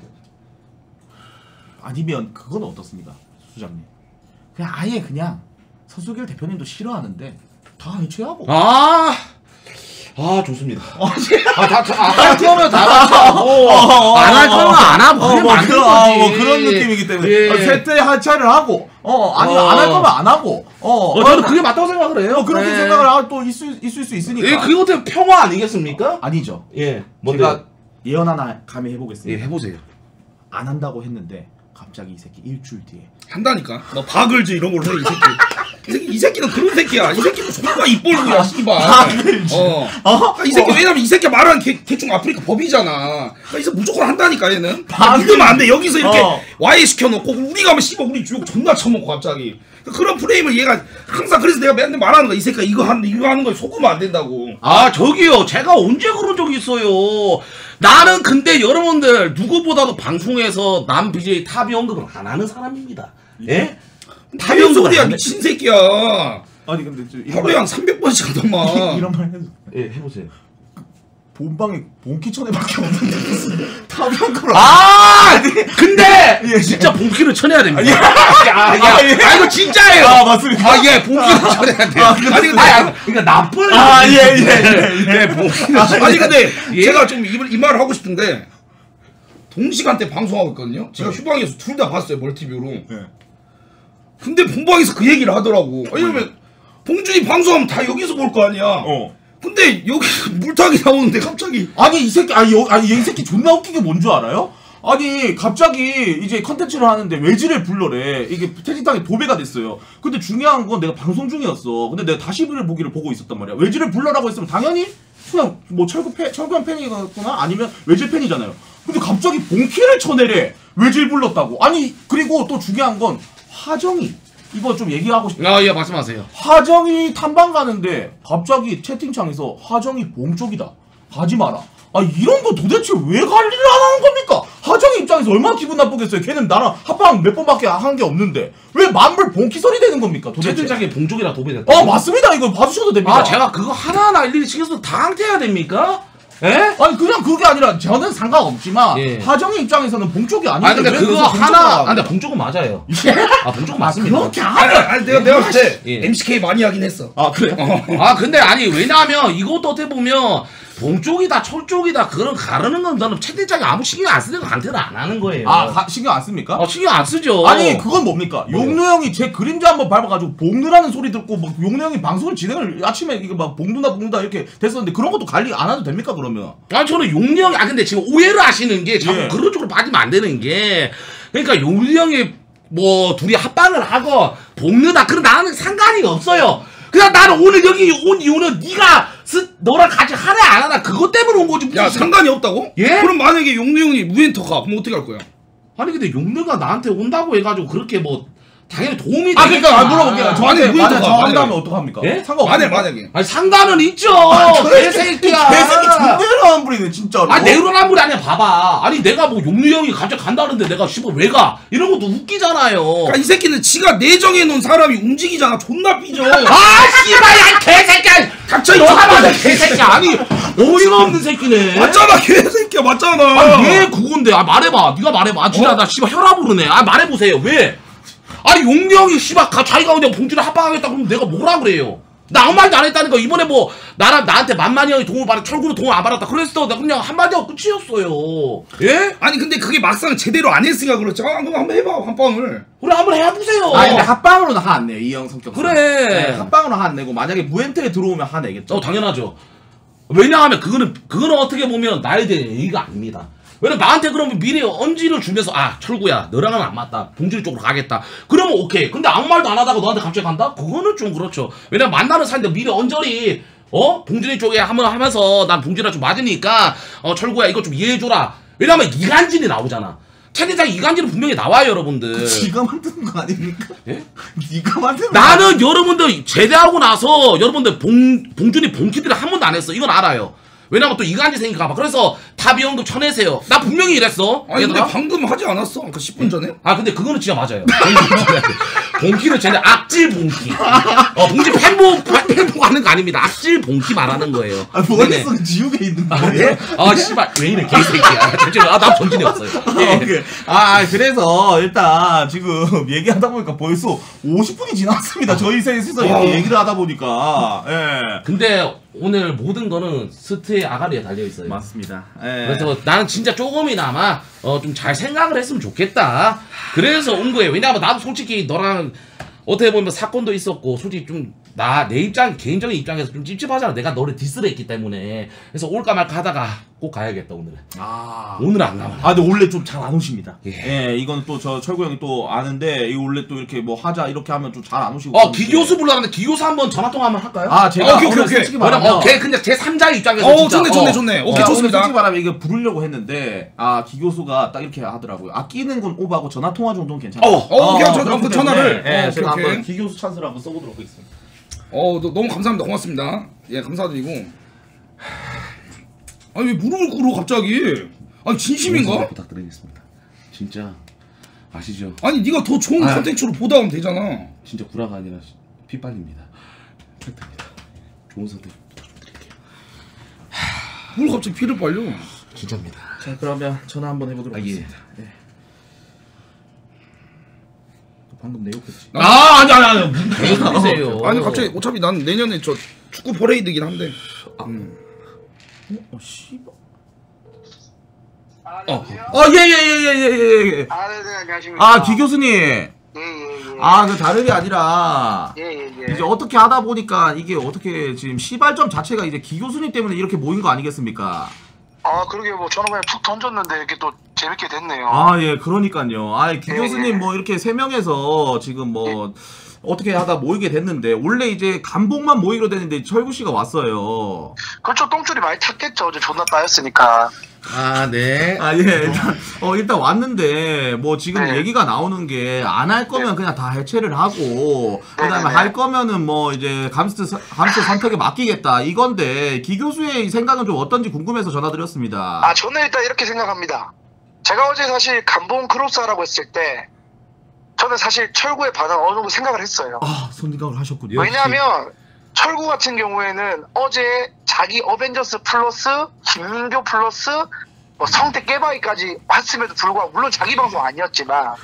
아니면 그건 어떻습니까, 수장님? 그냥 아예 그냥 서수길 대표님도 싫어하는데 다 해체하고. 아. 아 좋습니다. 어, 아다할 거면 다 같이 하고 안 할 거면 안 하고 그게 뭐 맞는 그런, 거지. 아, 뭐 그런 느낌이기 때문에 예. 어, 세대 하차를 하고 어 아니 어. 안 할 거면 안 하고 어, 어, 저는 그게 맞다고 생각을 해요. 어, 그렇게 예. 생각을 하, 또 있을, 있을 수 있으니까. 예, 그것도 평화 아니겠습니까? 아니죠. 예, 뭔데? 제가 예언 하나 감히 해보겠습니다. 예, 해보세요. 안 한다고 했는데 갑자기 이 새끼 일주일 뒤에 한다니까. 너 바글즈 이런 걸로 해 이 새끼. 이 새끼 이 새끼는 그런 새끼야. 이 새끼는 존나 입벌구야 씨발. 어. 어? 아, 이 새끼 어. 왜냐면 이 새끼 말하는 개, 대충 아프리카 법이잖아. 그러니까 이제 무조건 한다니까 얘는. 바글- 믿으면 안 돼. 여기서 이렇게 어. 와해 시켜놓고 우리 가면 씨발 우리 주욕 존나 처먹고 갑자기. 그런 프레임을 얘가 항상 그래서 내가 맨날 말하는 거야. 이 새끼가 이거 하는 이거 하는 거에 속으면 안 된다고. 아, 저기요. 제가 언제 그런 적 있어요. 나는 근데 여러분들 누구보다도 방송에서 남 비제이 탑이 언급을 안 하는 사람입니다. 예? 탑이 타면 언급을 소리야 안 해. 미친 새끼야. 아니 근데 저 이런 하루에 말, 한 삼백 번씩 하더만. 이런 말 해도 예, 해보세요. 본방에 본키천에밖에 없는데 무슨 탑이한걸 아! 근데! 예, 진짜 본키를 쳐내야 됩니다. 예. 아, 야, 아, 예. 아, 이거 진짜예요. 아, 맞습니까? 아, 예, 본키를 쳐내야 돼요. 아, 아니, 그렇습니다. 근데, 아니, 그러니까 나쁜. 아, 예, 예, 예, 예, 본키를 아니 근데 예? 제가 좀 이 말을 하고 싶은데 동시간대 방송하고 있거든요. 제가 휴방에서 둘 다 봤어요 멀티뷰로. 예. 근데 본방에서 그 얘기를 하더라고. 왜냐면 봉준이 방송하면 다 여기서 볼 거 아니야. 어. 근데 여기 물타기 나오는데 갑자기 아니 이 새끼 아니 여, 아니 이 새끼 존나 웃긴 게 뭔 줄 알아요? 아니 갑자기 이제 컨텐츠를 하는데 외지를 불러래. 이게 태진탕에 도배가 됐어요. 근데 중요한 건 내가 방송 중이었어. 근데 내가 다시 불을 보기를 보고 있었단 말이야. 외지를 불러라고 했으면 당연히 그냥 뭐 철구 팬 철구한 팬이거나 아니면 외질 팬이잖아요. 근데 갑자기 본키를 쳐내래. 외질 불렀다고. 아니 그리고 또 중요한 건 화정이 이거 좀 얘기하고 싶어. 아, 예, 말씀하세요. 화정이 탐방 가는데 갑자기 채팅창에서 화정이 봉쪽이다. 가지 마라. 아 이런 거 도대체 왜 관리를 안 하는 겁니까? 화정이 입장에서 얼마나 기분 나쁘겠어요. 걔는 나랑 합방 몇 번밖에 한 게 없는데 왜 만불 봉키설이 되는 겁니까? 도대체. 채팅창에 봉쪽이라 도배됐다. 아 맞습니다. 이거 봐주셔도 됩니다. 아, 제가 그거 하나하나 일일이 시켜서 다 항태해야 됩니까? 예? 아니 그냥 그게 아니라 저는 상관없지만 예. 화정이 입장에서는 봉쪽이 아닌데 아, 근데 왜 그거 그래서 하나. 봉쪽이라고 아, 근데 합니까? 봉쪽은 맞아요. 아, 봉쪽은 아 맞습니다. 그렇게 아니, 하면 아니 내가 내가 볼 때 예. 엠씨케이 많이 하긴 했어. 아 그래요? 아, 근데 아니, 왜냐하면 이것도 어떻게 보면 봉쪽이다, 철쪽이다, 그런 가르는 건 나는 채팅창에 아무 신경 안 쓰니까 강퇴를 안 하는 거예요. 아 가- 신경 안 씁니까? 아, 신경 안 쓰죠. 아니 그건 뭡니까? 뭐예요? 용루 형이 제 그림자 한번 밟아가지고 복누라는 소리 듣고 막 용루 형이 방송을 진행을 아침에 이거 막 복누다 복누다 이렇게 됐었는데 그런 것도 관리 안 해도 됩니까 그러면? 아, 저는 용리 형이, 아, 근데 지금 오해를 하시는 게 자꾸 예. 그런 쪽으로 빠지면 안 되는 게, 그러니까 용리 형이 뭐 둘이 합방을 하고 볶는다, 그런 나는 상관이 없어요. 그냥 나는 오늘 여기 온 이유는 네가 스, 너랑 같이 하나 안 하나 그것 때문에 온 거지. 야 무슨- 상관이 없다고? 예? 그럼 만약에 용루 형이 무엔터 가 그럼 어떻게 할 거야? 아니 근데 용르가 나한테 온다고 해가지고 그렇게 뭐 당연히 도움이 아 그러니까 되겠지만. 안 물어볼게요. 저한테 아니, 만약 무인도가 저 만약에. 한다면 어떡합니까? 예? 상관없어요. 만약 만약에 아니 상관은 있죠. 개새끼야. 개새끼 존대로 한 분이네 진짜로. 아 내로남불이 아니야. 봐봐. 아니 내가 뭐 용루 형이 갑자기 간다는데 내가 씨발 왜 가? 이런 것도 웃기잖아요. 그러니까 이 새끼는 지가 내정해 놓은 사람이 움직이잖아. 존나 삐져. 아 씨발 야 개새끼야. 닥쳐 이 너가 맞아 새끼야. 개새끼야. 아니 어이가 없는 새끼네. 맞잖아 개새끼야 맞잖아. 아니 왜 그건데? 아 말해봐. 네가 말해봐. 아 진짜 나 씨발 혈압 오르네. 아 말해보세요. 왜? 아니 용루 형이 씨발 가- 자기가 그냥 봉준에 합방하겠다 그러면 내가 뭐라 그래요? 나 아무 말도 안 했다니까. 이번에 뭐 나랑 나한테 만만히 형이 도움을 받아 철구는 도움을 안 받았다 그랬어. 나 그냥 한마디 하고 끝이었어요. 예? 아니 근데 그게 막상 제대로 안 했으니까 그렇지. 아 그럼 한번 해봐 한방을. 그래 한번 해보세요. 아 근데 합방으로는 화 안 내요 이 형 성격. 그래. 네, 합방으로 화 안 내고 만약에 무엔터에 들어오면 화 내겠죠. 어 당연하죠. 왜냐하면 그거는 그거는 어떻게 보면 나에 대한 얘기가 아닙니다. 왜냐면 나한테 그러면 미리 언지를 주면서 아 철구야 너랑은 안 맞다 봉준이 쪽으로 가겠다 그러면 오케이. 근데 아무 말도 안 하다가 너한테 갑자기 간다? 그거는 좀 그렇죠. 왜냐면 만나는 사이인데 미리 언저리 어 봉준이 쪽에 한번 하면서 난 봉준이랑 좀 맞으니까 어 철구야 이거 좀 이해해줘라. 왜냐면 이간질이 나오잖아. 채팅창에 이간질은 분명히 나와요 여러분들. 지가 만드는 거 아닙니까? 예? 네가 만드는 거. 나는 여러분들 제대하고 나서 여러분들 봉 봉준이 봉키들을 한 번도 안 했어. 이건 알아요. 왜냐면 또 이간질 생길까봐. 그래서 다 비용도 쳐내세요. 나 분명히 이랬어. 아니 근데 얘들아. 방금 하지 않았어? 아까 십 분 전에? 아 근데 그거는 진짜 맞아요. 봉키는 쟤네 악질 봉키. 어 봉지 팬보 팬보 하는 거 아닙니다. 악질 봉키 말하는 거예요. 아 머릿속 지우개 있는 아, 거예요? 예? 아 씨발 왜 이래 개새끼야. 잠시만. 아나 정신이 없어요. 예. 오케이. 아 그래서 일단 지금 얘기하다 보니까 벌써 오십 분이 지났습니다. 저희 셋이서 이렇게 얘기를 하다 보니까. 예. 근데 오늘 모든 거는 스트의 아가리에 달려 있어요. 맞습니다. 예. 그래서 나는 진짜 조금이나마 어, 좀 잘 생각을 했으면 좋겠다. 그래서 온 거예요. 왜냐하면 나도 솔직히 너랑 어떻게 보면 사건도 있었고 솔직히 좀 나 내 입장 개인적인 입장에서 좀 찝찝하잖아. 내가 너를 디스를 했기 때문에. 그래서 올까 말까 하다가 꼭 가야겠다 오늘은. 아. 오늘은 안 가면. 아, 근데 원래 좀 잘 안 오십니다. 예. 예, 이건 또 저 철구 형이 또 아는데, 이거 원래 또 이렇게 뭐 하자 이렇게 하면 좀 잘 안 오시고. 어 기교수 불러는데 기교수 한번 전화 통화 한번 할까요? 아, 제가 어, 오케이, 오케이, 오늘 오케이. 솔직히 왜냐면 말하면 어, 걔 그냥 제 삼자의 입장에서 어 진짜 좋네 좋네 어, 좋네. 어, 오케이 오늘 좋습니다. 솔직히 말하면 이거 부르려고 했는데, 아 기교수가 딱 이렇게 하더라고요. 아끼는 건 오바고 전화 통화 정도는 괜찮아요. 어, 어, 오케이, 저- 그렇기 그 때문에, 전화를. 예, 어, 제가 오케이, 한번 오케이. 기교수 찬스를 한번 써보도록 하겠습니다. 어 너, 너무 감사합니다. 고맙습니다. 예 감사드리고. 아니 왜 무릎을 꿇어 갑자기? 아니 진심인가? 부탁드리겠습니다. 진짜 아시죠? 아니 네가 더 좋은 아. 컨텐츠로 보다 하면 되잖아. 진짜 구라가 아니라 핏발입니다. 부탁드립니다. 좋은 선택 부탁드릴게요. 뭘 갑자기 피를 빨려? 진짜입니다. 자 그러면 전화 한번 해보도록 아, 예. 하겠습니다. 예. 너 방금 내 욕했지? 아 아니 아니 아니 무슨 소리세요? 아니 갑자기 어차피 난 내년에 저 축구 퍼레이드긴 한데. 어 씨발. 아, 어, 여보세요? 어, 예, 예, 예, 예, 예, 예, 예. 아, 네네, 안녕하십니까. 아, 기 교수님. 예, 예, 예. 아, 그 다름이 아니라. 예, 예, 예. 이제 어떻게 하다 보니까 이게 어떻게 지금 시발점 자체가 이제 기 교수님 때문에 이렇게 모인 거 아니겠습니까? 아, 그러게 뭐 저는 그냥 툭 던졌는데 이렇게 또 재밌게 됐네요. 아, 예, 그러니까요. 아, 기 예, 교수님 예. 뭐 이렇게 세 명에서 지금 뭐 어떻게 하다 모이게 됐는데 원래 이제 감봉만 모이기로 됐는데 철구 씨가 왔어요. 그렇죠. 똥줄이 많이 탔겠죠. 어제 존나 따였으니까. 아 네. 아, 예, 일단, 어, 일단 왔는데, 뭐, 지금 네. 얘기가 나오는 게, 안 할 거면 그냥 다 해체를 하고, 그 다음에 네네네. 할 거면은 뭐, 이제, 감스트, 사- 감스트 선택에 맡기겠다. 이건데, 기 교수의 생각은 좀 어떤지 궁금해서 전화드렸습니다. 아, 저는 일단 이렇게 생각합니다. 제가 어제 사실 감봉 크로스하라고 했을 때 저는 사실 철구의 반응 어느 정도 생각을 했어요. 아, 손님각을 하셨군요. 왜냐하면 철구 같은 경우에는 어제 자기 어벤져스 플러스 김민교 플러스 뭐 성태 깨바이까지 했음에도 불구하고 물론 자기 방송 아니었지만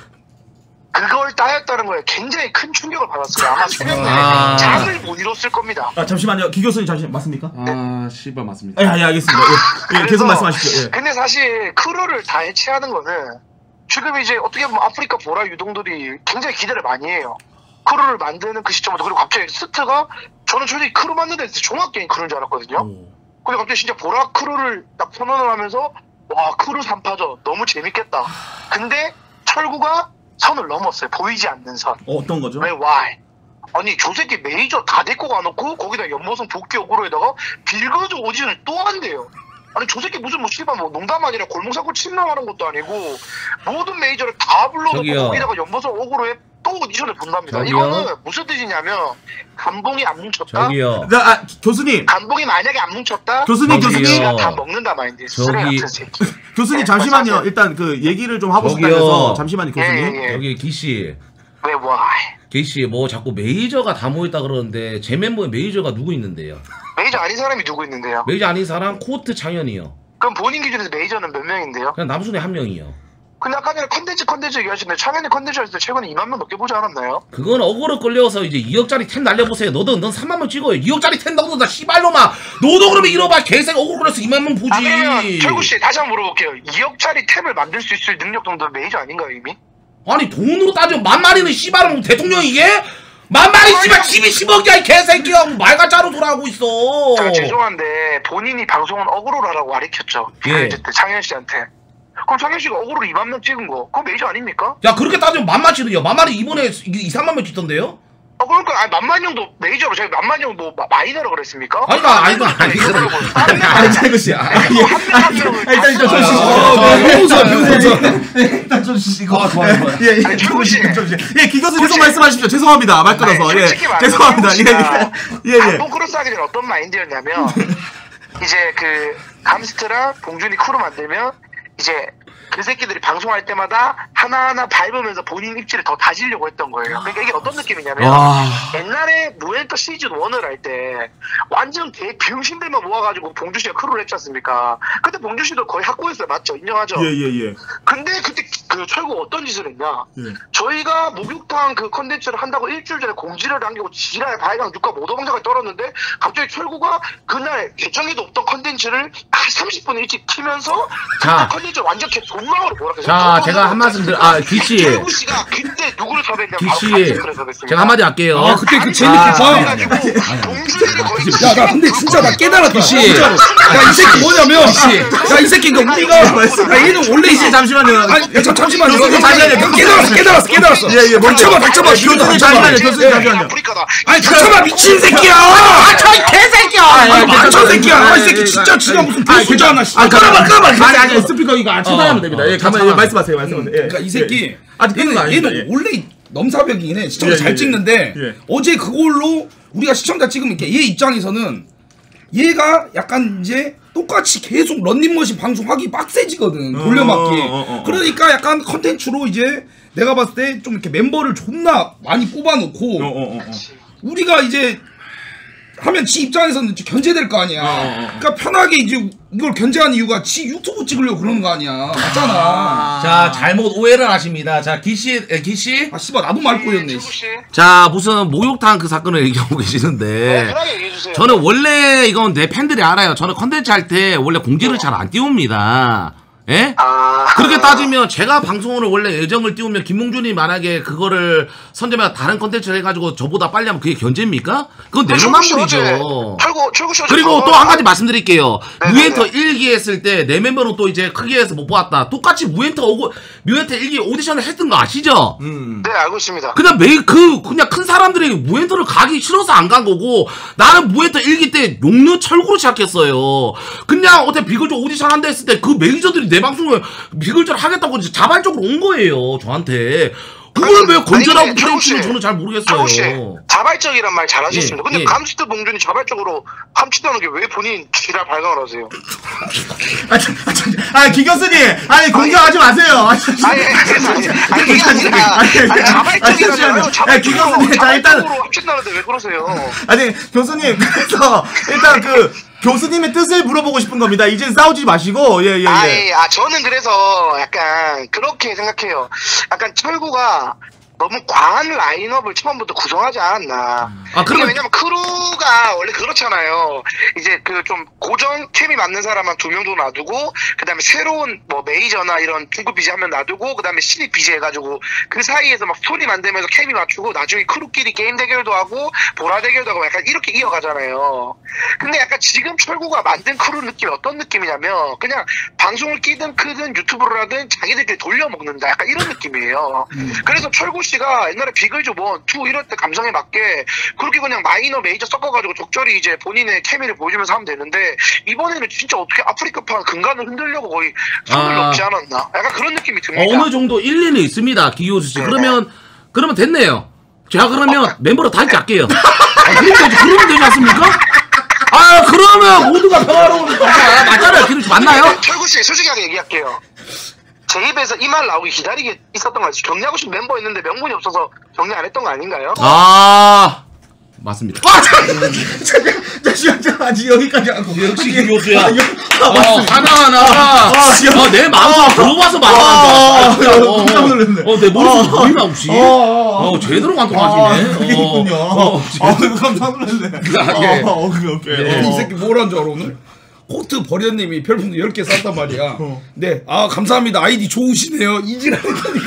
그걸 따였다는 거에 굉장히 큰 충격을 받았어요. 아마 수명 내내 아. 잠을 못 이뤘을 겁니다. 아, 잠시만요. 기 교수님 잠시 맞습니까? 아 씨발 맞습니다. 예, 예, 알겠습니다. 예, 예, 계속 그래서- 말씀하십시오. 예. 근데 사실 크루를 다 해체하는 거는 지금 이제 어떻게 보면 아프리카 보라 유동들이 굉장히 기대를 많이 해요. 크루를 만드는 그 시점부터. 그리고 갑자기 스트가 저는 솔직히 크루 만드는 데 종합게임 크루인 줄 알았거든요. 오. 근데 갑자기 진짜 보라 크루를 딱 선언을 하면서 와 크루 삼 파전 너무 재밌겠다. 근데 철구가 선을 넘었어요. 보이지 않는 선. 어, 어떤 거죠? 왜 why? 아니 저 새끼 메이저 다 데리고 가놓고 거기다 연보성 복귀 어그로에다가 빌거즈 오디션을 또 한대요. 아니 저 새끼 무슨 뭐 씨발 뭐 농담 아니라 골목사고 침망하는 것도 아니고 모든 메이저를 다 불러놓고 저기요. 거기다가 연보성 어그로에 또 오디션을 본답니다. 저기요. 이거는 무슨 뜻이냐면 감봉이 안 뭉쳤다. 저기요. 자, 아, 교수님. 감봉이 만약에 안 뭉쳤다. 교수님, 저기요. 교수님가 다 먹는다 마인드. 쓰레 저기- 같은 새끼. 교수님, 네, 잠시만요. 말씀하세요. 일단 그 얘기를 좀 하고 싶다 저기요. 해서. 잠시만요, 교수님. 예, 예. 여기 기씨. 왜 why? 기씨 뭐 자꾸 메이저가 다 모였다 그러는데 제 멤버에 메이저가 누구 있는데요? 메이저 아닌 사람이 누구 있는데요? 메이저 아닌 사람 코트 창현이요. 그럼 본인 기준에서 메이저는 몇 명인데요? 그냥 남순에 한 명이요. 근데 아까 전에 컨텐츠 컨텐츠 얘기하시는데 창현이 컨텐츠 했을 때 최근에 이만 명 넘게 보지 않았나요? 그건 어그로 끌려서 이제 이억짜리 템 날려보세요. 너도 넌 삼만 명 찍어요. 이억짜리 템 넣어도 다 씨발놈아. 너도 그러면 잃어봐. 개새끼 어그로 끌려서 이만 명 보지. 아, 그러면 철구씨 다시 한번 물어볼게요. 이억짜리 탭을 만들 수 있을 능력 정도는 메이저 아닌가요 이미? 아니 돈으로 따지면 만마리는 씨발은 대통령 이게? 만마리 씨발 집이 십억이야 이 개새끼야. 말가짜로 돌아가고 있어. 자, 죄송한데 본인이 방송은 어그로라라고 가르쳤죠. 비하인드 때 창현 씨한테. 그럼 창현 씨가 어그로 이만 명 찍은 거 그거 메이저 아닙니까? 야 그렇게 따지면 만마치는요. 만마리 이번에 이, 삼만 명 찍던데요? 어 그러니까 아니, 만만 형도 메이저로 저희 만만 형 뭐 마이너로 그랬습니까? 아니 아니 아니 아니 아니 창구 씨. 아, 예. 일단 일단 좀 쉬시고. 변호사 변호사. 일단 좀 쉬시고. 아, 좋아요, 좋아요. 예, 예. 아니, 창구 씨. 예, 기교수 계속 말씀하십시오. 죄송합니다. 말 끊어서. 아니, 예. 솔직히 말해서 죄송합니다. 창구 씨가 예, 예. 예, 예. 안본 크로스 하기 전에 어떤 마인드였냐면 이제 그 감스트랑 봉준이 크루 만들면 이제 그 새끼들이 방송할 때마다 하나하나 밟으면서 본인 입지를 더 다지려고 했던 거예요. 그러니까 이게 어떤 느낌이냐면 와. 옛날에 무엔터 시즌 원을 할 때 완전 개 병신들만 모아가지고 봉주 씨가 크루를 했지 않습니까? 그때 봉주 씨도 거의 학고였어요. 맞죠? 인정하죠? 예, 예, 예. 근데 그때 그 철구 어떤 짓을 했냐? 예. 저희가 목욕탕 그 컨텐츠를 한다고 일주일 전에 공지를 남기고 지랄 발광 육가 모도방자까지 떨었는데 갑자기 철구가 그날 예정에도 없던 컨텐츠를 삼십 분 일찍 키면서 자. 그때 컨텐츠 완전 개 존망으로 몰아가지고 자 제가 한 말씀 드려. 아 기씨. 철구 씨가 그때 누구를 섭외했냐? 바로 기씨. 감스트를 섭외했습니다. 제가 한마디 할게요. 아 그때 그 아니, 재밌게 아, 봐. 그래가지고 봉준이를 거의 야 나 근데 진짜 나 깨달았다. 기씨. 진짜로. 야이 새끼 뭐냐면. 야이 새끼가 우리가. 야 얘는 원래 이제 잠시만요. 아니 야, 자, 잠시만요. 교수님, 잠시만요. 야, 깨달았어, 깨달았어, 깨달았어. 예, 예, 먼저. 닥쳐봐, 닥쳐봐. 예, 기분 교수님, 닥쳐봐. 잠시만요. 교수님, 예. 잠시만요. 아프리카다. 아니, 닥쳐봐, 미친 새끼야. 아, 저이 개새끼야. 아니, 닥쳐, 새끼야. 아, 이 예, 새끼 예, 진짜 예, 지가 예. 무슨 아, 교수자 하나. 아, 까봐, 까봐. 아니, 아니, 스피커 이거 안 차단하면 됩니다. 예, 가만히 잠깐만. 말씀하세요, 말씀하세요. 예. 그러니까 이 새끼. 예. 아직 끝은 얘는, 아닙니다. 얘는 예. 원래 넘사벽이긴 해. 시청자 예, 잘 예, 찍는데 예. 어제 그걸로 우리가 시청자 찍으면 이렇게 얘 입장에서는 얘가 약간 이제 똑같이 계속 런닝머신 방송하기 빡세지거든. 돌려막기. 어, 어, 어, 어. 그러니까 약간 컨텐츠로 이제 내가 봤을 때 좀 이렇게 멤버를 존나 많이 뽑아놓고 어, 어, 어, 어. 우리가 이제 하면 지 입장에서는 이제 견제될 거 아니야. 어, 어, 어. 그러니까 편하게 이제 이걸 견제한 이유가 지 유튜브 찍으려고 그러는 거 아니야. 맞잖아. 자 잘못 오해를 하십니다. 자 기씨 에, 기씨. 아 씨발 나도 말 꼬였네. 철구 씨. 자 무슨 목욕탕 그 사건을 얘기하고 네, 계시는데 편하게 얘기해 주세요. 저는 원래 이건 내 팬들이 알아요. 저는 컨텐츠 할 때 원래 공지를 잘 안 띄웁니다. 예? 아. 그렇게 따지면 제가 방송을 원래 예정을 띄우면 김몽준이 만약에 그거를 선점해서 다른 컨텐츠를 해가지고 저보다 빨리 하면 그게 견제입니까? 그건 내로남불이죠. 철구 철구 씨 어제 그리고 방송- 또 한 가지 말씀드릴게요. 네네네. 무엔터 일 기 했을 때 내 멤버는 또 이제 크게 해서 못 보았다. 똑같이 무엔터 오고 무엔터 일 기 오디션을 했던 거 아시죠? 음. 네 알고 있습니다. 그냥 매일 그 그냥 큰 사람들이 무엔터를 가기 싫어서 안 간 거고 나는 무엔터 일 기 때 용녀 철구로 시작했어요. 그냥 어떻게 비글즈 오디션 한다 했을 때 그 매니저들이 내 방송을 비글즈를 하겠다고 이제 자발적으로 온 거예요 저한테. 그걸 왜 건재라고 아니, 철구 씨, 프레임치는 저는 잘 모르겠어요. 철구 씨 자발적이란 말 잘하셨습니다. 예, 근데 예. 감스트 봉준이 자발적으로 함치다는 게 왜 본인 지랄 발광을 하세요? 아, 참, 아, 참, 아, 김 교수님, 아니 공격하지 마세요. 아니, 아니, 아니, 아니, 그게 아니라, 아니, 아니, 아니, 자발적이라잖아요. 아니, 김 교수님, 자, 일단, 자발적으로 합친다는데 왜 그러세요? 아니, 교수님, 그래서 일단 그 교수님의 뜻을 물어보고 싶은 겁니다. 이제 싸우지 마시고, 예, 예, 예. 아니, 아, 저는 그래서 약간 그렇게 생각해요. 약간 철구가 너무 과한 라인업을 처음부터 구성하지 않았나. 아, 그러면- 이게 왜냐면 크루가 원래 그렇잖아요. 이제 그 좀 고정 케미 맞는 사람만 두 명 정도 놔두고, 그 다음에 새로운 뭐 메이저나 이런 중급 비제 하면 놔두고, 그 다음에 신입 비제 해가지고, 그 사이에서 막 스토리 만들면서 케미 맞추고, 나중에 크루끼리 게임 대결도 하고, 보라 대결도 하고, 약간 이렇게 이어가잖아요. 근데 약간 지금 철구가 만든 크루 느낌이 어떤 느낌이냐면, 그냥 방송을 끼든 크든 유튜브를 하든 자기들끼리 돌려먹는다. 약간 이런 느낌이에요. 그래서 철구 씨가 옛날에 비글즈 원, 투 이럴 때 감성에 맞게 그렇게 그냥 마이너 메이저 섞어가지고 적절히 이제 본인의 케미를 보여주면서 하면 되는데 이번에는 진짜 어떻게 아프리카판 근간을 흔들려고 거의 손을 아. 넘지 않았나? 약간 그런 느낌이 듭니다. 어느 정도 일리는 있습니다, 기호수 씨. 네. 그러면 그러면 됐네요. 제가 그러면 멤버로 다시 할게요. 아, 그러면 되지, 그러면 되지 않습니까? 아, 그러면 모두가 평화로우니까 맞잖아요, 기호수 씨 맞나요? 철구 씨 솔직하게 얘기할게요. 제 입에서 이 말 나오기 기다리게 있었던 거 같아요. 정리하고 싶은 멤버 있는데 명분이 없어서 정리 안 했던 거 아닌가요? 아, 맞습니다. 아, 자, 자, 자, 아직 여기까지 하고 역시 김효수야. 아, 이거- 아, 어, 맞습니다. 하나하나 아, 어, 내 마음속 들어와서 말하는 아, 거야. 아, 깜짝 놀랐네. 어, 내 머릿속에 보이나 혹시? 아, 아, 아. 어, 제대로 아, 관통하시네. 그게 어, 있군요. 어, 아, 이거 깜짝 놀랐네. 아, 예. 아, 오케이, 오케이. 예. 어. 이 새끼 뭐란 줄 알아 오늘? 코트 버려님이 별풍도 열 개 쐈단 말이야. 어. 네, 아 감사합니다. 아이디 좋으시네요. 이지라니까.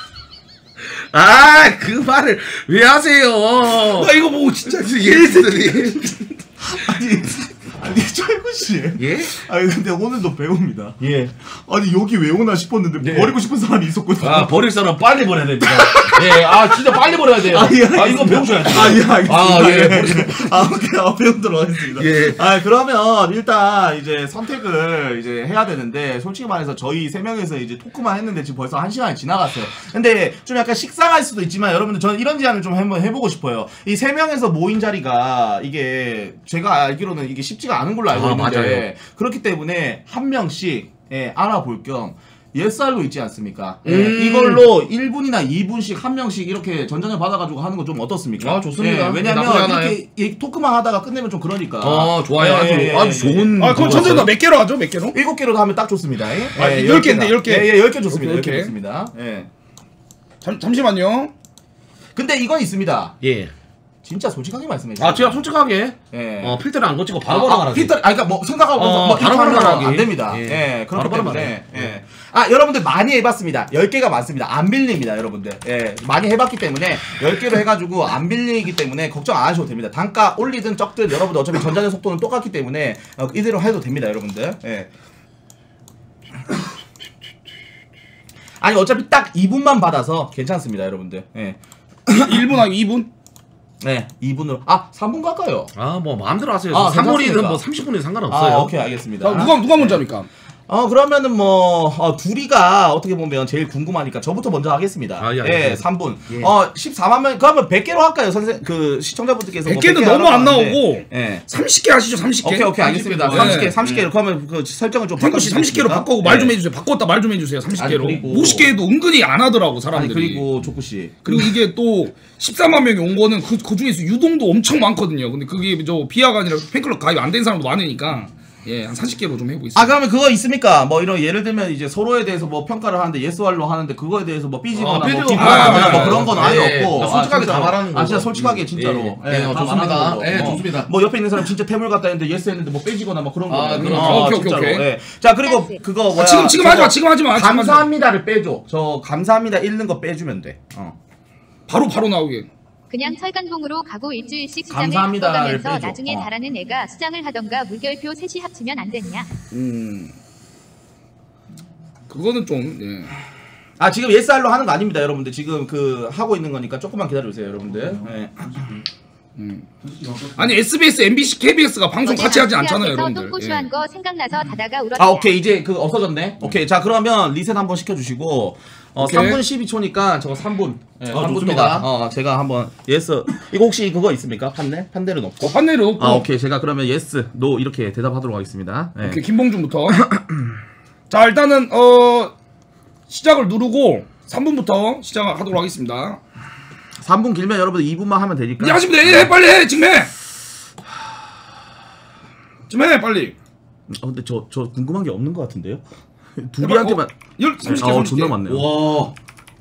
아, 그 말을 왜 하세요? 나 이거 보고 진짜 얘들이. 아니, 아니, 철구 씨. 예? 아니, 근데 오늘도 배웁니다. 예. 아니, 여기 왜 오나 싶었는데 예. 버리고 싶은 사람이 있었거든요. 아, 버릴 사람 빨리 버려야 됩니다. 예, 아, 진짜 빨리 버려야 돼요. 아, 예, 아, 이거 배우셔야죠. 아, 예, 알겠습니다. 아, 예. 아, 오케이. 아, 배우도록 하겠습니다. 예. 아, 그러면 일단 이제 선택을 이제 해야 되는데, 솔직히 말해서 저희 세 명에서 이제 토크만 했는데 지금 벌써 한 시간이 지나갔어요. 근데 좀 약간 식상할 수도 있지만, 여러분들 저는 이런 제안을 좀 한번 해보고 싶어요. 이 세 명에서 모인 자리가 이게 제가 알기로는 이게 쉽지가 않은 걸로 알고 아, 있는데, 맞아요. 그렇기 때문에 한 명씩 예, 알아볼 겸 예스알로 있지 않습니까? 예, 음. 이걸로 일 분이나 이 분씩 한 명씩 이렇게 전전을 받아가지고 하는 거 좀 어떻습니까? 아, 좋습니다. 예, 왜냐면 나쁘지 않아요. 이렇게 이 토크만 하다가 끝내면 좀 그러니까. 어, 좋아요. 아주, 예, 예, 아주 예, 좋은. 아 그럼 그거 전전 같아요. 몇 개로 하죠? 몇 개로? 일곱 개로 하면 딱 좋습니다. 예, 아, 예, 열 개인데, 개나. 열 개. 예, 예, 열 개 좋습니다. 오케이, 열 개 오케이. 좋습니다. 예. 잠 잠시만요. 근데 이건 있습니다. 예. 진짜 솔직하게 말씀해 주세요. 아, 제가 솔직하게, 예. 어, 필터를 안 거치고 바로 아, 바로 아, 말하지. 필터, 아, 그러니까 뭐 생각하고 어, 뭐 바로 이렇게 바로 하면 안 말하기. 됩니다. 예. 예, 그렇기 바로 바로 때문에 말해요. 예. 아, 여러분들 많이 해봤습니다. 열 개가 많습니다. 안 빌립니다, 여러분들. 예, 많이 해봤기 때문에 열 개로 해가지고 안 빌리기 때문에 걱정 안 하셔도 됩니다. 단가 올리든 적든 여러분들 어차피 전자의 속도는 똑같기 때문에 어, 이대로 해도 됩니다, 여러분들. 예. 아니 어차피 딱 이 분만 받아서 괜찮습니다, 여러분들. 예. 일 분 하고 이 분? 네, 이 분으로. 아, 삼 분 갈까요? 아, 뭐, 마음대로 하세요. 아, 삼 분이든 괜찮습니까? 뭐 삼십 분이든 상관없어요. 아, 오케이, 알겠습니다. 자, 누가 누가 먼저 합니까? 어 그러면은 뭐 어, 둘이가 어떻게 보면 제일 궁금하니까 저부터 먼저 하겠습니다. 아, 예, 예, 알겠습니다. 삼 분. 예. 어 십사만 명 그러면 백 개로 할까요, 선생 그 시청자분들께서 백 뭐 개는 개 너무 안 하라고 하는데. 나오고 예. 삼십 개 하시죠. 삼십 개. 오케이 오케이 알겠습니다. 네. 삼십 개 삼십 개로 그러면 그 설정을 좀 탱커 씨 바꿔주시겠습니까? 삼십 개로 바꾸고 말 좀 예. 해주세요. 바꿨다 말 좀 해주세요. 삼십 개로. 아니, 그리고- 오십 개도 은근히 안 하더라고 아니 사람들이. 그리고 조쿠 씨. 그리고 이게 또 십사만 명이 온 거는 그, 그 중에서 유동도 엄청 많거든요. 근데 그게 저 비하가 아니라 팬클럽 가입 안 된 사람도 많으니까 예, 한 사십 개로 좀 해보겠습니다. 아 그러면 그거 있습니까? 뭐 이런 예를 들면 이제 서로에 대해서 뭐 평가를 하는데 예스왈로 하는데 그거에 대해서 뭐 삐지거나 아, 뭐 삐지고 비판하거나 아, 뭐 아, 그런 건 아, 아예 예, 없고 예. 솔직하게 아, 진짜로. 다 말하는 아 거고. 진짜 솔직하게 진짜로 예, 예, 예, 어, 다 좋습니다. 말하는 거고. 예, 어. 좋습니다. 뭐 옆에 있는 사람 진짜 태물 같다 했는데 예스 했는데 뭐 빼지거나 뭐 그런 거 아, 그렇죠. 오케이, 오케이, 오케이. 예. 자 그리고 그거 뭐야 아, 지금 지금 저거 하지 마. 지금 하지 마. 지금 하지 마. 감사합니다를 빼줘. 저 감사합니다 읽는 거 빼주면 돼. 어. 바로 바로 나오게. 그냥 철간봉으로 가고 일주일씩 수장을 감사합니다를 바꿔가면서 빼줘. 나중에 어. 잘하는 애가 수장을 하던가 물결표 셋이 합치면 안 됐냐? 음. 그거는 좀 예. 아 지금 예스알로 하는 거 아닙니다, 여러분들. 지금 그 하고 있는 거니까 조금만 기다려주세요, 여러분들. 예. 아니 에스비에스, 엠비씨, 케이비에스가 방송 같이 하지 않잖아요, 앞에서 여러분들. 똥꼬쇼한 예. 거 생각나서 다다가 울었다. 아 오케이 이제 그 없어졌네. 오케이 자 그러면 리셋 한번 시켜주시고 어 오케이. 삼 분 십이 초니까 저거 삼 분. 예, 어, 삼 분 좋습니다. 동안 어 제가 한번 예스 이거 혹시 그거 있습니까? 판넬? 판넬은 없고. 어, 판넬을 놓고 아 오케이 제가 그러면 예스 노 이렇게 대답하도록 하겠습니다. 예. 오케이, 김봉준부터. 자 일단은 어 시작을 누르고 삼 분부터 시작하도록 하겠습니다. 삼 분 길면 여러분들 이 분만 하면 되니까. 이제 하시면 돼. 해, 빨리 해. 지금 해. 지금 해 빨리. 어, 근데 저 저 궁금한 게 없는 것 같은데요? 둘이한테만. 열 삼십 개 어 삼십 개. 존나 많네요. 와.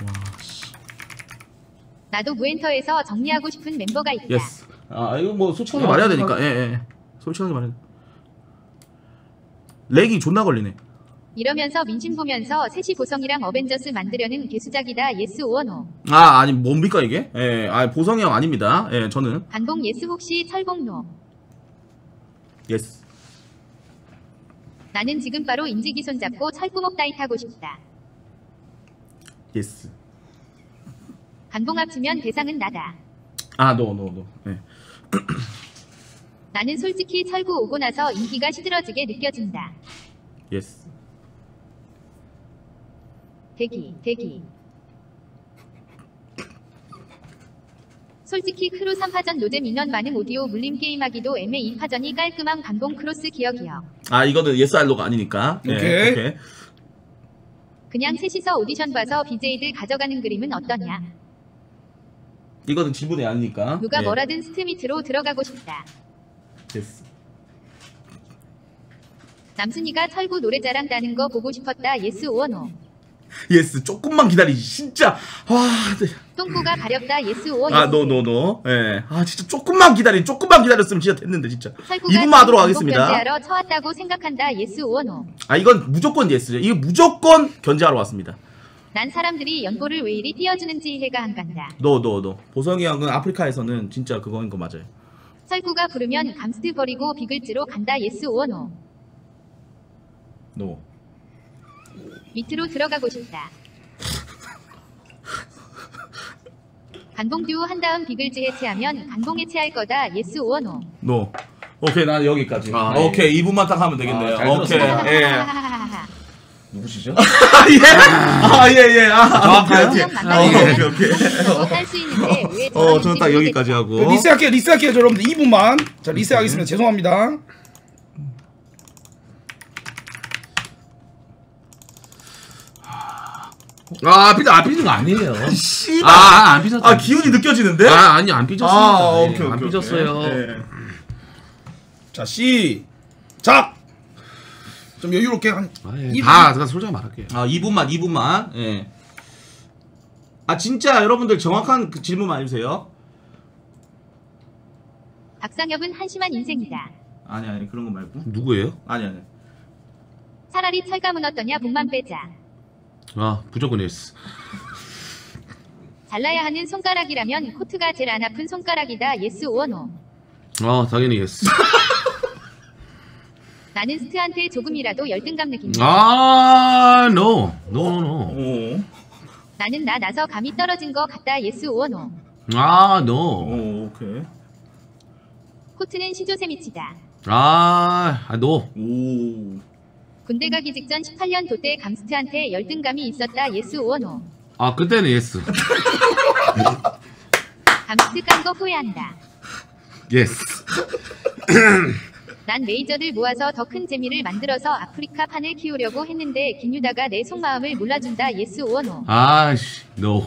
나도 무엔터에서 정리하고 싶은 멤버가 있다. 예스. 아 이거 뭐 솔직하게 아, 말해야 되니까. 예 예. 솔직하게 말해. 렉이 존나 걸리네. 이러면서 민심 보면서 셋이 보성이랑 어벤져스 만들려는 개수작이다. 예스 오어 노. 아 아니 뭡니까 이게? 예, 아 보성이 형 아닙니다. 예, 저는 반봉 예스 혹시 철봉 노. 예스. 나는 지금 바로 인지기 손잡고 철구목 다이 타고 싶다. 예스. 반봉 합치면 대상은 나다. 아, 노, 노, 노. 예. 나는 솔직히 철구 오고 나서 인기가 시들어지게 느껴진다. 예스. 대기, 대기. 솔직히 크루 삼 파전 노잼 인원 많음 오디오 물림 게임하기도 애매 이 파전이 깔끔한 반봉 크로스 기억이요. 아, 이거는 예스 알로가 아니니까. 예, 오케이. 오케이. 그냥 셋이서 오디션 봐서 비제이들 가져가는 그림은 어떠냐? 이거는 지분이 아니니까. 누가 예. 뭐라든 스트 밑으로 들어가고 싶다. 예스. 남순이가 철구 노래자랑 따는 거 보고 싶었다. 예스 오원오. 예스. 조금만 기다리지. 진짜. 와. 네. 똥꾸가 가렵다. 예스 오원. 아, 노, 노, 노. 예. 아, 진짜 조금만 기다리. 조금만 기다렸으면 진짜 됐는데, 진짜. 철구가 이 분만 하도록 하겠습니다. 견제하러 쳐왔다고 생각한다. 예스 오원오. 아, 이건 무조건 예스죠. 이거 무조건 견제하러 왔습니다. 난 사람들이 연보를 왜 이리 띄워주는지 이해가 안 간다. 노, 노, 노. 보성이 형은 아프리카에서는 진짜 그거인 거 맞아요. 철구가 부르면 감스트 버리고 비글즈로 간다. 예스 오원오. 노. 밑으로 들어가고 싶다. 간봉 듀오 한 다음 비글즈 해체하면 간봉 해체할 거다. 예스 오원오. 노. 오케이, 난 여기까지. 아, 오케이, 이 분만 딱 하면 되겠네요. 아, 잘 오케이. 들었습니다. 예. 하하하하. 누구시죠? 예. 아, 예, 예. 아, 오케이, 오케이. 형 아, 만나면 오케이, 오케이. 할수 있는데 왜 어, 저는 딱 여기까지 하고. 그 리셋할게요. 리셋할게요. 저 여러분들 이 분만. 자, 리셋하겠습니다. 죄송합니다. 아, 삐, 아, 삐진 거 아니에요. 씨발. 아, 안 삐졌다. 아, 기운이 느껴지는데? 아, 아니, 안 삐졌습니다. 아, 예, 오케이, 오케이. 안 삐졌어요. 오케이. 예. 자, 시작. 좀 여유롭게 한 아, 예. 이 다, 제가 솔직히 말할게요. 아, 이 분만, 이 분만. 예. 아, 진짜 여러분들 정확한 그 질문만 해주세요. 박상엽은 한심한 인생이다. 아니, 아니, 그런 거 말고. 누구예요? 아니, 아니. 차라리 철가문 어떠냐. 복만 빼자. 아, 무조건 예스. 잘라야 하는 손가락이라면 코트가 제일 안 아픈 손가락이다. 예스 오원오. 아, 당연히 예스. 나는 스트한테 조금이라도 열등감 느낀다. 아, no. no, no, no. 오. 나는 나 나서 감이 떨어진 거 같다. 예스 오원오. 아, no. 오, 오케이. 코트는 시조세미치다. 아, 아, no. 오. 군대 가기 직전 십팔 년 도때 감스트한테 열등감이 있었다. 예스 오원오. 아, 그때는 예스. 감스트 깐 거 후회한다. 예스. 난 메이저들 모아서 더 큰 재미를 만들어서 아프리카 판을 키우려고 했는데 김유다가 내 속마음을 몰라준다. 예스 오원오. 아씨, no.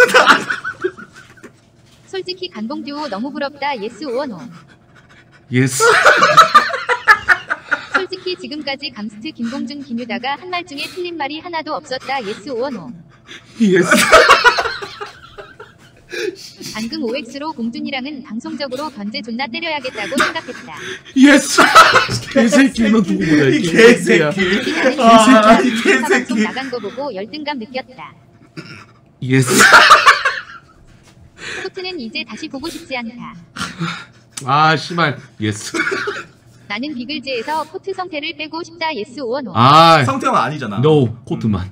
솔직히 간봉 듀오 너무 부럽다. 예스 오원오. 예스. 솔직히 지금까지 감스트 김봉준 김유다가 한 말 중에 틀린 말이 하나도 없었다. 예스 오원오. 예스. 방금 오엑스로 봉준이랑은 방송적으로 견제 존나 때려야겠다고 생각했다. 예스. 개새끼, 너 누구 보자. 이 개새끼. 아, 이 개새끼. 방송 나간 거 보고 열등감 느꼈다. 예스. 코트는 이제 다시 보고 싶지 않다. 아, 씨발. 예스. 나는 비글즈에서 코트 성태를 빼고 싶다. 예스 오원오. 아, 성태형은 아니잖아. no. 코트만.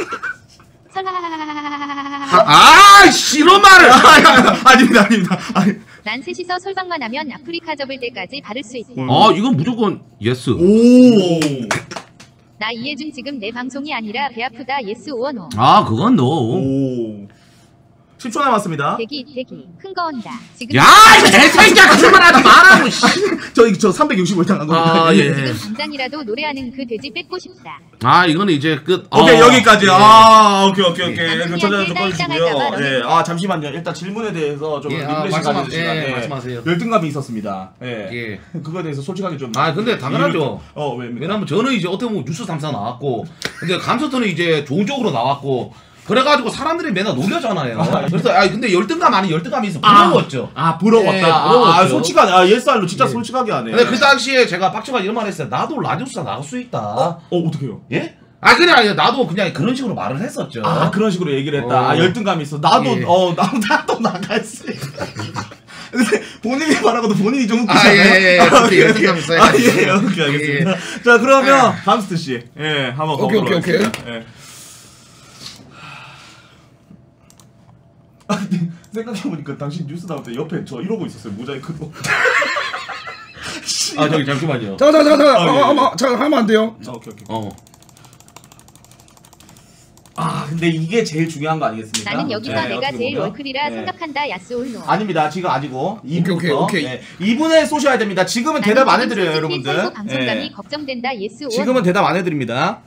설하하하하하하하. 아, 싫어 말을. 아닙니다, 아닙니다. 아니. 난 셋이서 솔방만 하면 아프리카 접을 때까지 바를 수 있다. 아, 이건 무조건 예스. 오. 나 이해준 지금 내 방송이 아니라 배 아프다. 예스 오원오. 아, 그건 no. 오. 십 초 남았습니다. 대기 대기 큰 거 온다. 지금 야, 개새끼야, 출발하지 말라고. 씨. 저, 저 삼백육십오 장 한 겁니다. 아, 예. 지금 당장이라도 노래하는 그 돼지 뺏고 싶다. 아, 이거는 이제 끝. 오케이, 어, 여기까지. 예. 아, 오케이, 오케이, 오케이. 예. 그 전자는 좀 남편이 꺼주시고요. 딸짱할까봐 예. 아, 잠시만요. 일단 질문에 대해서 좀 예, 리플레이션 아, 말씀하- 가져주시면 예, 예. 말씀하세요. 열등감이 있었습니다. 예. 예. 그거에 대해서 솔직하게 좀. 아, 근데 당연하죠. 이유를- 어, 왜? 왜냐면 저는 이제 어떻게 보면 뉴스 삼 사 나왔고, 근데 감스터는 이제 좋은 쪽으로 나왔고, 그래가지고 사람들이 맨날 놀려잖아요. 그래서 아 근데 열등감 아닌 열등감이 있어 부러웠죠. 아, 부러웠다. 예, 아, 부러웠죠. 아, 솔직하네. 아, 예스알로 진짜 예. 솔직하게 하네. 근데 그 당시에 제가 빡쳐가 이런 말 했어요. 나도 라디오스타 나갈 수 있다. 어, 어 어떡해요? 예? 아 그냥 아니, 나도 그냥 그런 식으로 말을 했었죠. 아, 그런 식으로 얘기를 했다. 어. 아, 열등감이 있어. 나도, 예. 어, 나도, 나도 나갈 수 있다. 근데 본인이 말하고도 본인이 좀 아, 웃기잖아요. 예, 예, 예. 아, 그때 오케이, 열등감 오케이. 있어요. 아, 예, 오케이, 알겠습니다. 자, 그러면, 감스트 씨. 예, 한번 오케이, 가보도록 오케이, 오케이. 하겠습니다. 예. 아, 근데 생각해보니까 당신 뉴스 나올 때 옆에 저 이러고 있었어요. 모자이크로. 아 저기 잠시만요. 자, 자, 자, 자, 아, 예, 예. 아, 아, 아, 자, 하면 안 돼요. 아, 오케이, 오케이. 어. 아, 근데 이게 제일 중요한 거 아니겠습니까? 나는 여기서 예, 내가 어떻게 제일 보면. 월클이라 예. 생각한다. 야스 올노. 아닙니다. 지금 아니고 이 분부터. 오케이, 오케이, 오케이. 예. 이 분에 쏘셔야 됩니다. 지금은 대답 안 해드려요, 여러분들. 방송감이 예. 걱정된다. 예스 오원오. 지금은 대답 안 해드립니다.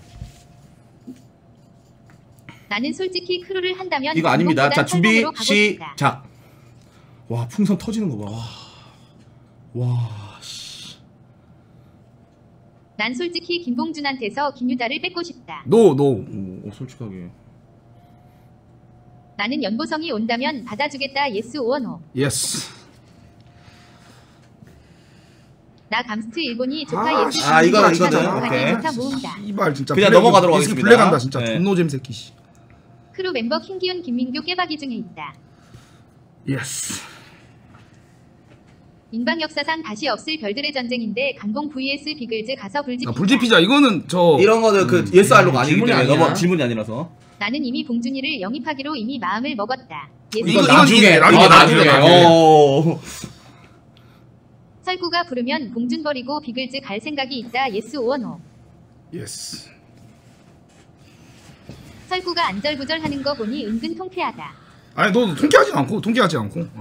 나는 솔직히 크루를 한다면 이거 아닙니다. 자, 방송보단 준비 설명으로 가고 싶다. 시작. 와, 풍선 터지는 거 봐. 와, 와, 씨. 난 솔직히 김봉준한테서 김유다를 뺏고 싶다. 노 노. 오, 어, 솔직하게. 나는 연보성이 온다면 받아주겠다. 예스 오어 노. 예스. 나 감스트 일본이 좋다. 아, 예스. 아, 이거는, 좋다. 이거는, 좋다. 오케이. 좋다. 모은다. 이발 진짜. 그냥 블랙, 넘어가도록 예스 하겠습니다. 블랙 한다 진짜. 네. 존노잼 새끼 씨. 크루 멤버 킹기훈 김민규 깨박이 중에 있다. 예스. 인방 역사상 다시 없을 별들의 전쟁인데 간봉 vs 비글즈 가서 불지피자. 아, 불지피자 이거는 저 이런 거는 그 예스 알로가 아니기 질문이 때문에 아니야. 넘어 질문이 아니라서. 나는 이미 봉준이를 영입하기로 이미 마음을 먹었다. 예스. 이건 오어. 나중에 나중에, 나중에 아, 나중에. 나중에. 오. 설구가 부르면 봉준 버리고 비글즈 갈 생각이 있다. 예스 오어 노. 예스. 설구가 안절부절하는 거 보니 은근 통쾌하다. 아니 너 통쾌하지 않고 통쾌하지 않고. 네.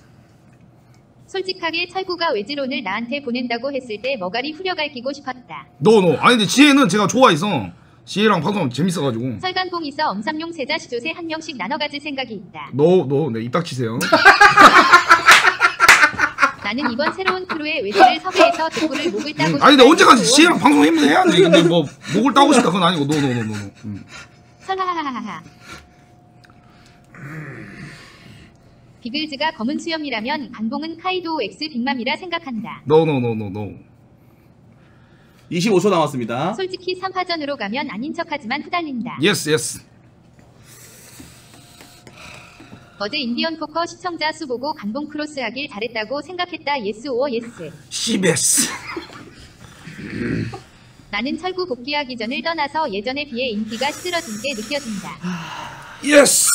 솔직하게 철구가 외지론을 나한테 보낸다고 했을 때 머가리 후려갈 끼고 싶었다. 노 노. 아니 근데 지혜는 제가 좋아해서 지혜랑 방송 재밌어가지고. 설간봉 있어 엄삼용 세자 시조세 한 명씩 나눠 가질 생각이 있다. 노 노. 네 입 닥치세요. 나는 이번 새로운 크루의 외지를 섭외해서 독구를 목을 따고 음, 아니 근데 싶다. 언제까지 예스 지혜랑 오어 노. 방송 해야지. 근데 뭐 목을 따고 싶다 그건 아니고 노 노 노 노 노. 음. 설하하하하하. 비글즈가 검은 수염이라면 간봉은 카이도 엑스 빅맘이라 생각한다. 노 노 노 노 노. 이십오 초 남았습니다. 솔직히 삼 파전으로 가면 아닌 척하지만 후달린다. 예스 예스. 어제 인디언 포커 시청자 수 보고 간봉 크로스 하길 잘했다고 생각했다. 예스 오어 예스. 씨베스. 나는 철구 복귀하기 전을 떠나서 예전에 비해 인기가 쓰러진 게 느껴진다. 예스.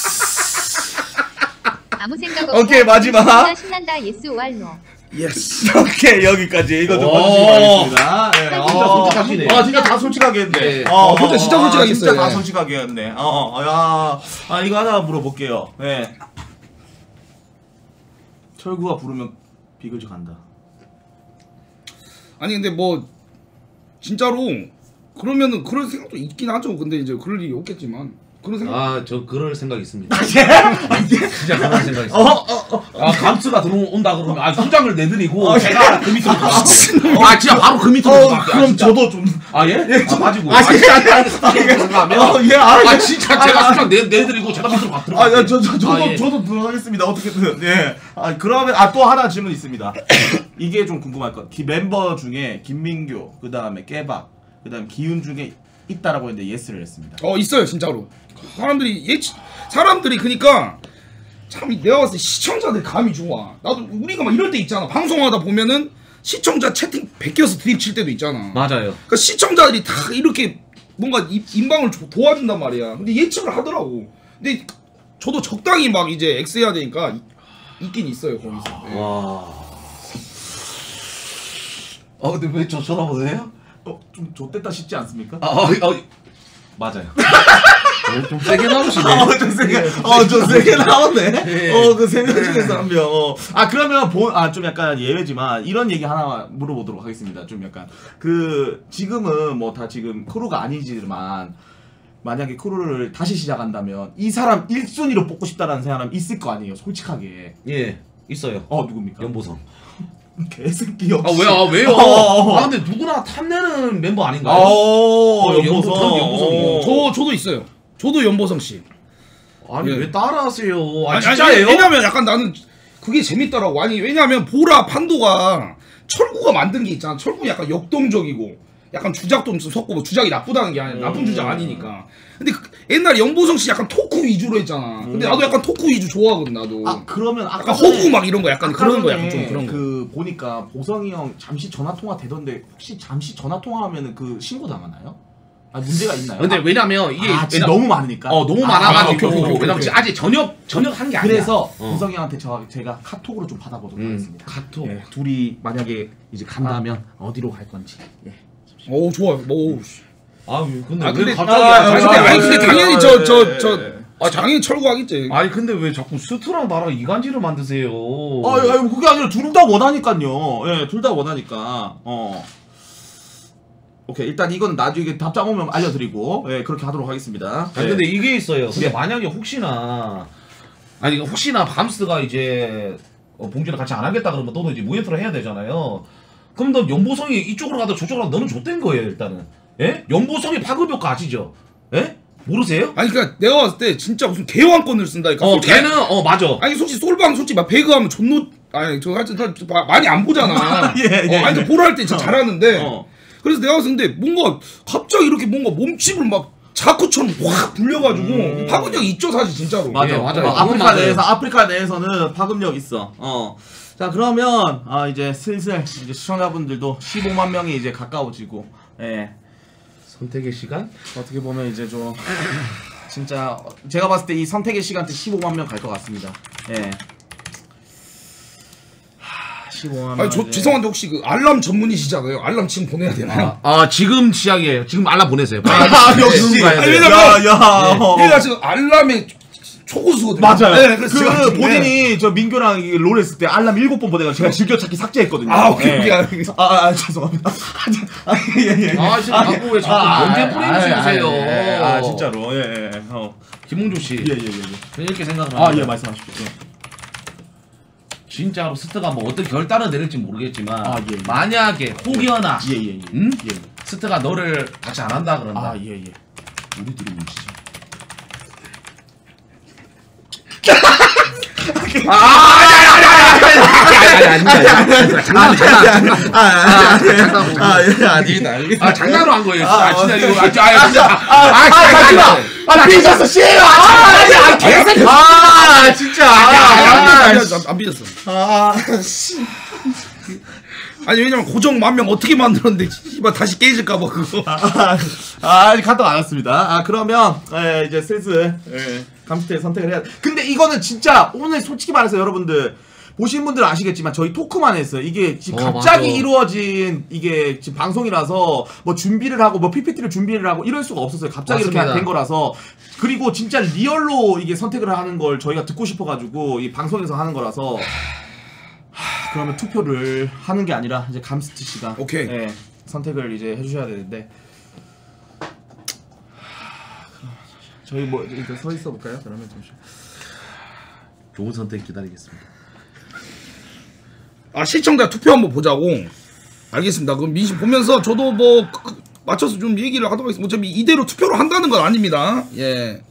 아무 생각 없이 오케이, 마지막. 진짜 신난다. 예스 오알로. 예스. 오케이 여기까지 이거 좀 오. 봐주시기 바라겠습니다. 예, 진짜 어, 솔직하시네. 아 진짜 다 솔직하게 했네. 네. 어, 진짜 진짜 어, 솔직하게 진짜 했어요. 다 예. 솔직하게 했네. 어, 어, 야, 아 이거 하나 물어볼게요. 예. 철구가 부르면 비글즈 간다. 아니 근데 뭐 진짜로 그러면은 그럴 생각도 있긴 하죠. 근데 이제 그럴 일이 없겠지만 그런 생각. 아, 저 그럴 생각 있습니다. 진짜 그럴 생각 있어요. 아, 감스가 들어온다 그러면 아, 수장을 내드리고 제가 그 밑으로 들어갈게요. 아, 진짜 바로 그 밑으로 어, 들어갈게요. 그럼 진짜. 저도 좀. 아, 예? 아, 가지고. 아, 아, 예. 진짜 아니, 생각하면. 어, 예, 아, 아, 진짜 제가 수장 내, 내드리고 제가 밑으로 가 들어갈게요. 아, 야, 저, 저, 저도, 아, 예. 저도 들어가겠습니다. 어떻게든. 예. 아, 그러면, 아, 또 하나 질문 있습니다. 이게 좀 궁금할 것. 기, 멤버 중에 김민규, 그 다음에 깨박, 그 다음에 기훈 중에 있다라고 했는데 예스를 했습니다. 어 있어요 진짜로. 사람들이 예 사람들이 그니까 참 내가 봤을 때 시청자들 감이 좋아. 나도 우리가 막 이럴 때 있잖아. 방송하다 보면은 시청자 채팅 베껴서 드립 칠 때도 있잖아. 맞아요. 그러니까 시청자들이 다 이렇게 뭔가 이- 인방을 조- 도와준단 말이야. 근데 예측을 하더라고. 근데 저도 적당히 막 이제 X 해야 되니까 이- 있긴 있어요 거기서. 예. 와. 어, 근데 왜 저 쳐다보세요? 어, 좀 좆됐다 싶지 않습니까? 아, 어, 어, 맞아요. 어, 좀 세게 나오시네. 어, 좀 세게, 어, 좀 세게 나오네. 네. 어, 그 세 명 중에서 한 명. 어. 아, 그러면 본, 아, 좀 약간 예외지만, 이런 얘기 하나 물어보도록 하겠습니다. 좀 약간. 그, 지금은 뭐 다 지금 크루가 아니지만, 만약에 크루를 다시 시작한다면, 이 사람 일 순위로 뽑고 싶다라는 사람 있을 거 아니에요, 솔직하게. 예, 있어요. 어, 누굽니까? 연보성. 개새끼 아, 역시. 왜요? 아, 왜요? 어, 어, 어. 아, 근데 누구나 탐내는 멤버 아닌가요? 어, 연보- 연보성. 그런 연보성이요. 저 저도 있어요. 저도 연보성 씨. 아니, 예. 왜 따라하세요? 아, 아니, 진짜예요? 아니, 왜냐면 약간 나는 그게 재밌더라고. 아니 왜냐면 보라 판도가 철구가 만든 게 있잖아. 철구 약간 역동적이고 약간 주작도 좀 섞고 뭐 주작이 나쁘다는 게 아니라 나쁜 주작 아니니까. 근데 그 옛날에 연보성 씨 약간 토크 위주로 했잖아. 근데 나도 약간 토크 위주 좋아하거든 나도. 아, 그러면 아까 약간 전에- 허구 막 이런 거 약간 아까 그런 거 전에 약간 좀 그런 거. 그 보니까 보성이 형 잠시 전화 통화 되던데 혹시 잠시 전화 통화하면은 그 신고 당하나요? 아 문제가 있나요? 근데 왜냐면 이게 아, 지금 왜냐- 너무 많으니까. 어 너무 아, 많아가지고 아, 오케이, 오케이, 오케이, 왜냐면 오케이. 지금 아직 전역 전역 한 게 아니야. 그래서 어. 보성이 형한테 저 제가 카톡으로 좀 받아보도록 음, 하겠습니다. 카톡. 예, 둘이 만약에 이제 간다면 어디로 갈 건지. 예. 오 좋아. 오. 씨. 아 근데 아 왜 근데 갑자기 아, 아, 아니, 근데, 아니 근데 당연히 아, 저 예, 저 예, 저 예. 아, 당연히 철구하겠지. 아니 근데 왜 자꾸 스트랑 나랑 이간질을 만드세요? 아, 아니 그게 아니라 둘 다 원하니까요. 예, 둘 다 원하니까. 어. 오케이 일단 이건 나중에 답장 오면 알려드리고 예 그렇게 하도록 하겠습니다. 아니 예. 근데 이게 있어요. 근데 예. 만약에 혹시나 아니 이거 혹시나 밤스가 이제 어, 봉준이랑 같이 안 하겠다 그러면 너도 이제 무엔트를 해야 되잖아요. 그럼 너 연보성이 이쪽으로 가다 저쪽으로 가다 너는 좆된 거예요 일단은. 예? 연보성이 파급 효과 아시죠? 예? 모르세요? 아니 그러니까 내가 봤을 때 진짜 무슨 개왕권을 쓴다니까. 어 걔는 어 맞아. 아니 솔직히 솔방 솔직히 막 배그하면 존노 아니 저 하여튼 저 많이 안 보잖아. 예, 예, 어, 아니 예. 보라 할 때 진짜 잘하는데. 어. 그래서 내가 봤을 때 뭔가 갑자기 이렇게 뭔가 몸집을 막 자크처럼 확 불려가지고 음. 파급력이 있죠 사실 진짜로. 맞아, 예, 맞아요. 어, 그건 아프리카 맞아요. 내에서 아프리카 내에서는 파급력 있어. 어. 자 그러면 아 이제 슬슬 이제 시청자분들도 십오만 명이 이제 가까워지고, 예. 선택의 시간? 어떻게 보면 이제 좀 진짜 제가 봤을 때 이 선택의 시간 때 십오만 명 갈 것 같습니다. 예. 하, 십오만 명. 아니 저 죄송한데 혹시 그 알람 전문이시잖아요. 알람 지금 보내야 되나요? 아, 아 지금 시작이에요. 지금 알람 보내세요. 아, 역시. 지금 가야 아니, 돼요. 왜냐면- 야, 야. 어. 얘가 지금 알람의 초고수거든요. 맞아요. 네, 그래서 제가 그 지금, 본인이 저 민규랑 이롤 했을 때 알람 일곱 번 보내가 제가 즐겨찾기 삭제했거든요. 아, 오케이, 예. 오케이, 알겠습니다. 아, 아, 아, 죄송합니다. 아, 예, 예, 예. 아, 지금 자꾸 왜 자꾸 연계 프레임 아, 씌우세요. 아, 예, 예. 아, 진짜로. 예, 예. 어. 김홍조 씨. 예, 예, 예. 예. 저는 이렇게 생각을 아, 합니다. 예, 말씀하십시오. 예. 진짜로 스트가 뭐 어떤 결단을 내릴지 모르겠지만 아, 예, 예. 만약에 혹여나 예, 예, 예. 응? 예. 스트가 너를 같이 안 한다 그런다. 아, 예, 예. 우리들이 뭉치자. 아, 예, 아닙니다. 아 장난으로 한 거예요. 아, 아 진짜 어. 이거 아 진짜 아 진짜 아, 잠시만. 아, 삐졌어, 씨발. 아, 개새끼. 아, 진짜. 아, 안 삐졌어. 아, 씨. 아니 왜냐면 고정 만 명 어떻게 만들었는데 씨발 다시 깨질까봐 그거. 아, 아, 아직 카톡 안 왔습니다. 아, 그러면 예, 이제 슬슬 예, 감스트의 선택을 해야 돼. 근데 이거는 진짜 오늘 솔직히 말해서 여러분들 보신 분들은 아시겠지만 저희 토크만 했어요. 이게 지금 어, 갑자기 맞아. 이루어진 이게 지금 방송이라서 뭐 준비를 하고 뭐 피피티를 준비를 하고 이럴 수가 없었어요. 갑자기 맞습니다. 이렇게 된 거라서. 그리고 진짜 리얼로 이게 선택을 하는 걸 저희가 듣고 싶어가지고 이 방송에서 하는 거라서. 하, 그러면 투표를 하는 게 아니라 이제 감스트 씨가 오케이. 예, 선택을 이제 해주셔야 되는데. 저희 뭐 일단 서 있어 볼까요? 그러면 잠시. 좋은 선택 기다리겠습니다. 아 시청자 투표 한번 보자고. 알겠습니다. 그럼 민심 보면서 저도 뭐 그, 그, 맞춰서 좀 얘기를 하도록 하겠습니다. 어차피 이대로 투표를 한다는 건 아닙니다. 예.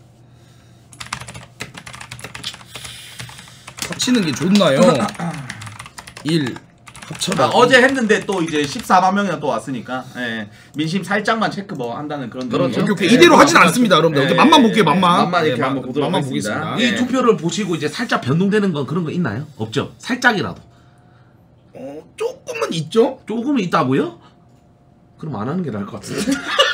합치는 게 좋나요? 일 합쳐라. 아, 어제 했는데 또 이제 십사만 명이나 또 왔으니까 예. 민심 살짝만 체크 뭐 한다는 그런 그렇죠. 오케이, 오케이. 예, 이대로 뭐 하진 한번 않습니다, 여러분들. 예, 만만 볼게요, 예, 만만. 만만 이렇게 예, 한번 보도록 만만 하겠습니다. 보겠습니다. 이 예. 투표를 보시고 이제 살짝 변동되는 건 그런 거 있나요? 없죠. 살짝이라도. 어, 조금은 있죠. 조금은 있다고요? 그럼 안 하는 게 나을 것 같은데.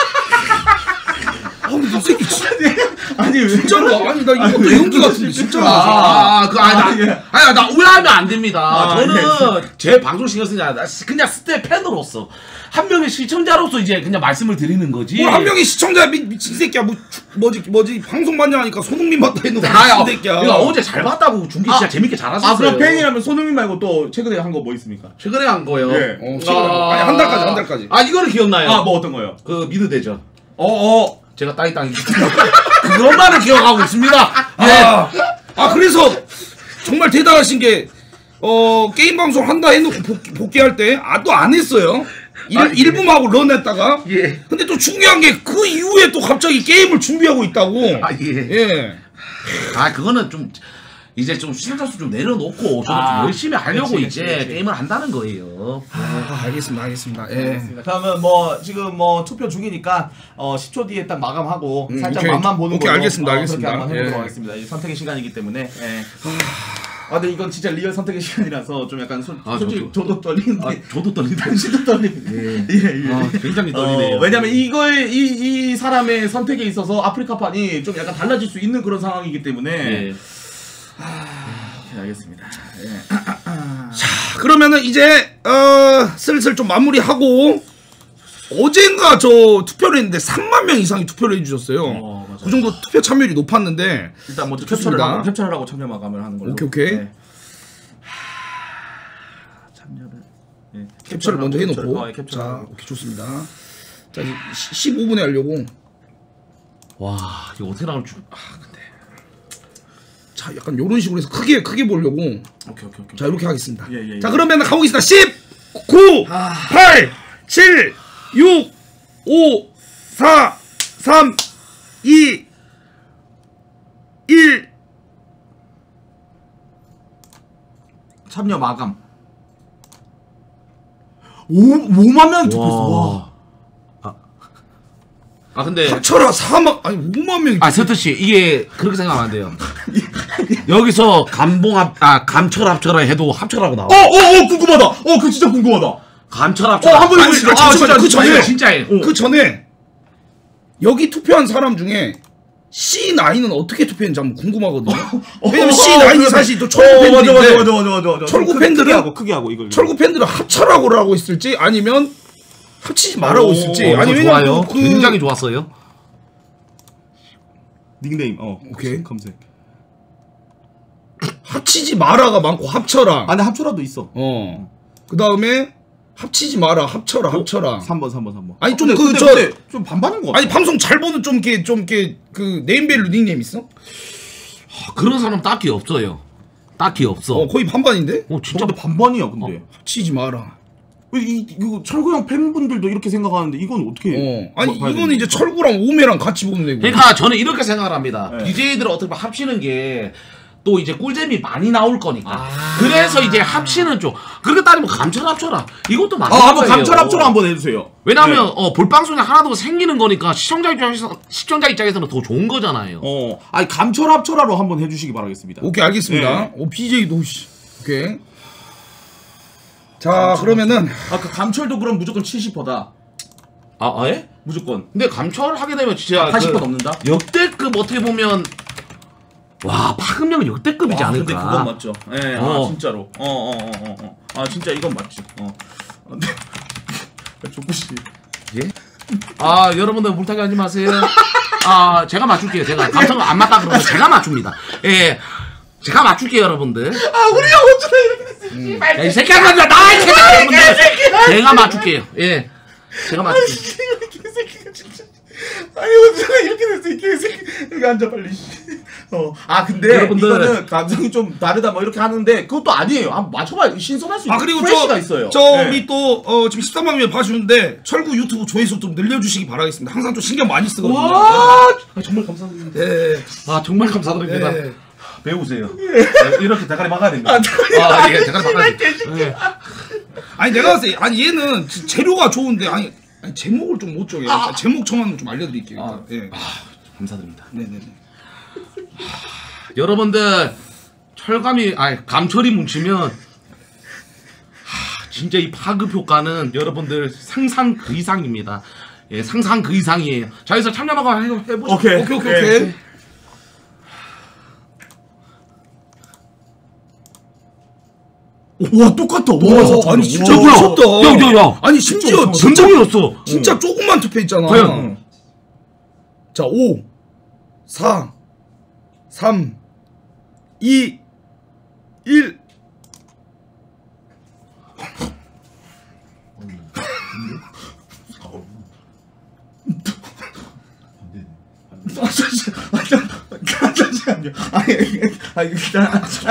아, 근데 이 새끼 진짜 아니 왜 진짜로 아니 나 이것도 연기 같은데 진짜. 아, 아, 그, 아니, 나, 아, 예. 아니, 나 오해하면 안 됩니다. 아, 저는 예. 제 방송 신경 쓰지 않아. 그냥 스텝 팬으로서. 한 명의 시청자로서 이제 그냥 말씀을 드리는 거지. 뭘 한 명이 시청자 미, 미친 새끼야 뭐 주- 뭐지 뭐지 방송 봤냐 하니까 손흥민 봤다 했는데 아야, 미친 새끼야. 내가 어제 잘 봤다고 중계 진짜 아, 재밌게 잘하셨어요. 아 그럼 팬이라면 손흥민 말고 또 최근에 한 거 뭐 있습니까? 최근에 한 거요. 예. 어, 시간을- 아니, 한 달까지, 한 달까지. 아 이거는 기억나요. 아 뭐 어떤 거요? 그 미드 대전. 어어 제가 따이 땅이 그것만은 기억하고 있습니다. 예. 아, 아 그래서 정말 대단하신 게 어 게임 방송 한다 해놓고 복귀, 복귀할 때 아 또 안 했어요. 일, 아, 예. 일부하고 런 했다가 예. 근데 또 중요한 게 그 이후에 또 갑자기 게임을 준비하고 있다고. 아 예. 예. 아 그거는 좀 이제 좀 시청자 수 좀 내려놓고 저도 아, 좀 열심히 하려고 그치, 이제 그치, 그치. 게임을 한다는 거예요. 아, 알겠습니다, 알겠습니다. 예. 알겠습니다. 그러면 뭐 지금 뭐 투표 중이니까 어 십 초 뒤에 딱 마감하고 음, 살짝 오케이. 맛만 보는 오케이, 걸로 알겠습니다, 어, 알겠습니다. 그렇게 한번 해보도록 예. 하겠습니다. 이제 선택의 시간이기 때문에. 예. 아 근데 이건 진짜 리얼 선택의 시간이라서 좀 약간 솔, 아, 솔직히 저도- 저도 떨리는데 아 저도 떨린다. 당신도 떨리는데 예, 예. 아, 굉장히 떨리네요. 어, 왜냐면 이걸 이, 이 사람의 선택에 있어서 아프리카판이 좀 약간 달라질 수 있는 그런 상황이기 때문에 예. 네, 알겠습니다. 예. 자, 그러면은 이제 어 슬슬 좀 마무리하고 어젠가 저 투표를 했는데 삼만 명 이상이 투표를 해주셨어요. 어, 맞아요. 그 정도 투표 참여율이 높았는데 일단 먼저 캡처를 좋습니다. 하고, 캡처를 하고 참여 마감을 하는 걸로. 오케이, 오케이. 네. 하, 참여를. 네. 캡처를 먼저 하고, 해놓고 캡처를- 어, 예, 캡처를 자 하고. 오케이 좋습니다. 자 이제 십오 분에 하려고. 와 이거 어떻게 나올 줄. 아 근데. 자 약간 요런 식으로 해서 크게 크게 보려고. 오케이 오케이 오케이. 자 이렇게 하겠습니다. 예, 예, 예. 자 그러면 가보겠습니다. 십, 구, 팔, 칠, 육, 오, 사, 삼, 이, 일. 참여 마감. 오, 오만 명이 투표했어. 와. 아 근데 합쳐라 사만 아니 오만 명이. 아 세트 씨 이게 그렇게 생각하면 안 돼요. 여기서 감봉 합, 아 감철 합쳐라 해도 합쳐라고 나와. 어, 어, 어, 궁금하다. 어, 그 진짜 궁금하다. 감철 합쳐라. 어, 한번 아니, 해보시죠. 아니, 잠시만요. 그 전에 진짜예요. 그 전에 여기 투표한 사람 중에 씨 나인은 어떻게 투표했는지 한번 궁금하거든요. 왜냐면 씨 나인이 사실 또 철구 어, 맞아, 맞아, 팬들인데 맞아, 맞아, 맞아. 철구 크게 팬들은 하고, 크게 하고 이걸. 철구 팬들은 합쳐라고 하고 있을지 아니면 합치지 말라고 있을지. 어, 아니 좋아요. 왜냐면 그 굉장히 좋았어요. 닉네임. 어, 오케이. 검색. 합치지 마라가 많고 합쳐라. 아, 근데 합쳐라도 있어. 어. 그 다음에 합치지 마라, 합쳐라, 합쳐라. 삼 번, 삼 번, 삼 번. 아니 좀 근데, 그 근데, 저 근데 좀 반반인 것 같아. 아니 방송 잘 보는 좀 이렇게 좀 이렇게 그 네임밸류 닉네임 있어? 아, 그런 사람 딱히 없어요. 딱히 없어. 어 거의 반반인데? 어, 진짜 근데 반반이야, 근데. 합치지 마라. 왜 이, 이거 철구 형 팬분들도 이렇게 생각하는데 이건 어떻게. 어. 아니 봐야 이거는 되는 이제 철구랑 오메랑 같이 보는 애고. 그러니까 저는 이렇게 생각을 합니다. 네. 디제이들을 어떻게 보면 합치는 게 또 이제 꿀잼이 많이 나올 거니까. 그래서 이제 합치는 쪽. 그렇게 따지면 감철 합쳐라. 이것도 맞는 아, 거예요. 한번 감철 합쳐라 한번 해주세요. 왜냐면 네. 어, 볼방송이 하나도 생기는 거니까 시청자 입장에서 시청자 입장에서는 더 좋은 거잖아요. 어, 아니 감철 합쳐라로 한번 해주시기 바라겠습니다. 오케이 알겠습니다. 네. 오 비제이도 씨. 오케이. 자 그러면은 아, 그 감철도 그럼 무조건 칠십 퍼센트다. 아, 아 예? 무조건. 근데 감철 하게 되면 진짜 팔십 퍼센트 그 넘는다. 역대급 어떻게 보면 와 파급력은 역대급이지 와, 않을까. 근데 그건 맞죠. 예, 어. 아 진짜로. 어, 어, 어, 어, 어. 아 진짜 이건 맞지. 어. 근데 조구 씨. 예? 아 여러분들 물타기 하지 마세요. 아 제가 맞출게요. 제가 감성 안 맞다 그러면 제가 맞춥니다. 예, 제가 맞출게요 여러분들. 아 우리 형 어쩌다 이렇게 됐어. 야, 이 새끼 한 건데 나이 새끼 여러분들. 제가 맞출게요. 예, 제가 맞출게요. 이 새끼가 진짜. 아니 어쩌다 이렇게 됐어. 이 개새끼. 여기 앉아 빨리. 어. 아 근데 여러분들. 이거는 감성이 좀 다르다 뭐 이렇게 하는데 그것도 아니에요. 한번 맞춰봐. 신선할 수 있는 아 그리고 프레시가 저, 있어요. 저 네. 우리 또 어, 지금 십삼만 명 봐주는데 철구 유튜브 조회수 좀 늘려주시기 바라겠습니다. 항상 좀 신경 많이 쓰거든요. 와, 아, 정말 감사드립니다. 네. 아 정말 감사드립니다. 네. 배우세요. 이렇게 대가리 막아야 됩니다. 아, 예, 대가리 막아야 됩니다. 예. 아니 내가 봤을 때 아니 얘는 지- 재료가 좋은데 아니, 아니 제목을 좀 못 정해요. 아. 제목 정하는 좀 알려드릴게요. 아. 일단. 예. 감사드립니다. 네네네. 여러분들 철감이 아니 감철이 뭉치면 하, 진짜 이 파급 효과는 여러분들 상상 그 이상입니다. 예, 상상 그 이상이에요. 자, 여기서 참여하고 해보죠. 오케이. 오케이 오케이 네. 오케이. 와 똑같다. 와, 와, 아니 진짜 야, 뭐야? 미쳤다. 야, 야, 야. 아니 심지어 진짜 전정이었어. 진짜 조금만 투표했잖아. 과연? 자, 오, 사, 삼, 이, 일. 아, 잠시만요. 아, 잠시만요. 아니, 아니, 일단.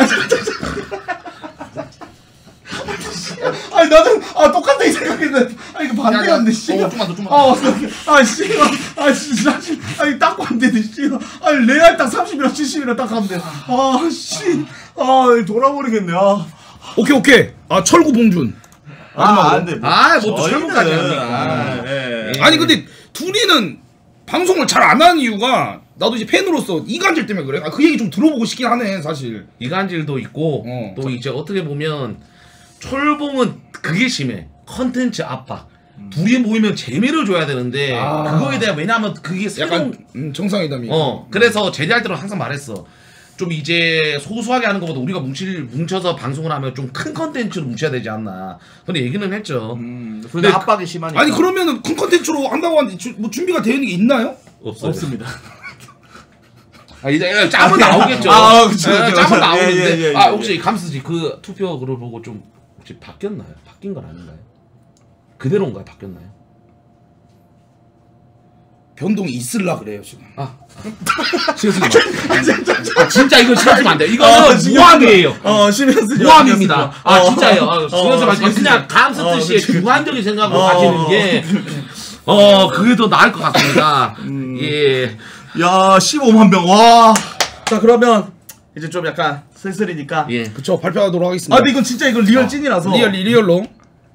아니, 나도, 아, 똑같다, 이 생각했는데. 아, 이거 반대였네, 씨. 어, 좀만 더, 좀만 더. 아, 아, 씨. 아, 진짜. 아니, 딱 반대네, 씨. 아니, 레알 딱 삼십이랑 칠십이랑 딱 하면 돼. 아, 씨. 아, 돌아버리겠네, 아. 오케이 오케이. 아 철구 봉준. 아, 안 돼. 아, 뭐또 저희는- 철문까지 합니까? 아, 예. 아니 근데 둘이는 방송을 잘 안 하는 이유가 나도 이제 팬으로서 이간질 때문에 그래. 아, 그 얘기 좀 들어보고 싶긴 하네 사실. 이간질도 있고 어. 또 이제 어떻게 보면 철봉은 그게 심해. 컨텐츠 압박. 둘이 모이면 재미를 줘야 되는데 아. 그거에 대한 왜냐하면 그게 새로운 약간 음, 정상회담이. 어 그래서 제대할 때로 항상 말했어. 좀 이제 소소하게 하는 것보다 우리가 뭉칠 뭉쳐서 방송을 하면 좀 큰 컨텐츠로 뭉쳐야 되지 않나. 근데 얘기는 했죠. 음, 근데 압박이 심하니까. 아니 그러면은 큰 컨텐츠로 한다고 하는데 주, 뭐 준비가 되어 있는 게 있나요? 없어요. 없습니다. 아 이제 짬은 나오겠죠. 아, 그쵸, 예, 그쵸, 짬은 그쵸. 나오는데 예, 예, 예, 아 예. 혹시 감스지 그 투표를 보고 좀 혹시 바뀌었나요? 바뀐 건 아닌가요? 그대로인가요? 바뀌었나요? 변동이 있을라 그래요 지금. 아, 신경 쓰지 마. 아, 진짜 이거 신경 쓰면 안 돼. 이거는 어, 신경 모함이에요. 어 신경 쓰지 마. 모함입니다. 아, 어, 진짜예요. 아, 신경 쓰지 마시고 어, 그냥 감스트 어, 씨의 그치. 주관적인 생각으로 어, 가시는 게, 어, 그게 더 나을 것 같습니다. 음. 예. 야 십오만 병 와. 자 그러면 이제 좀 약간 슬슬이니까. 예. 그쵸, 발표하도록 하겠습니다. 아 근데 이건 진짜 이건 리얼 찐이라서. 리얼 리얼로.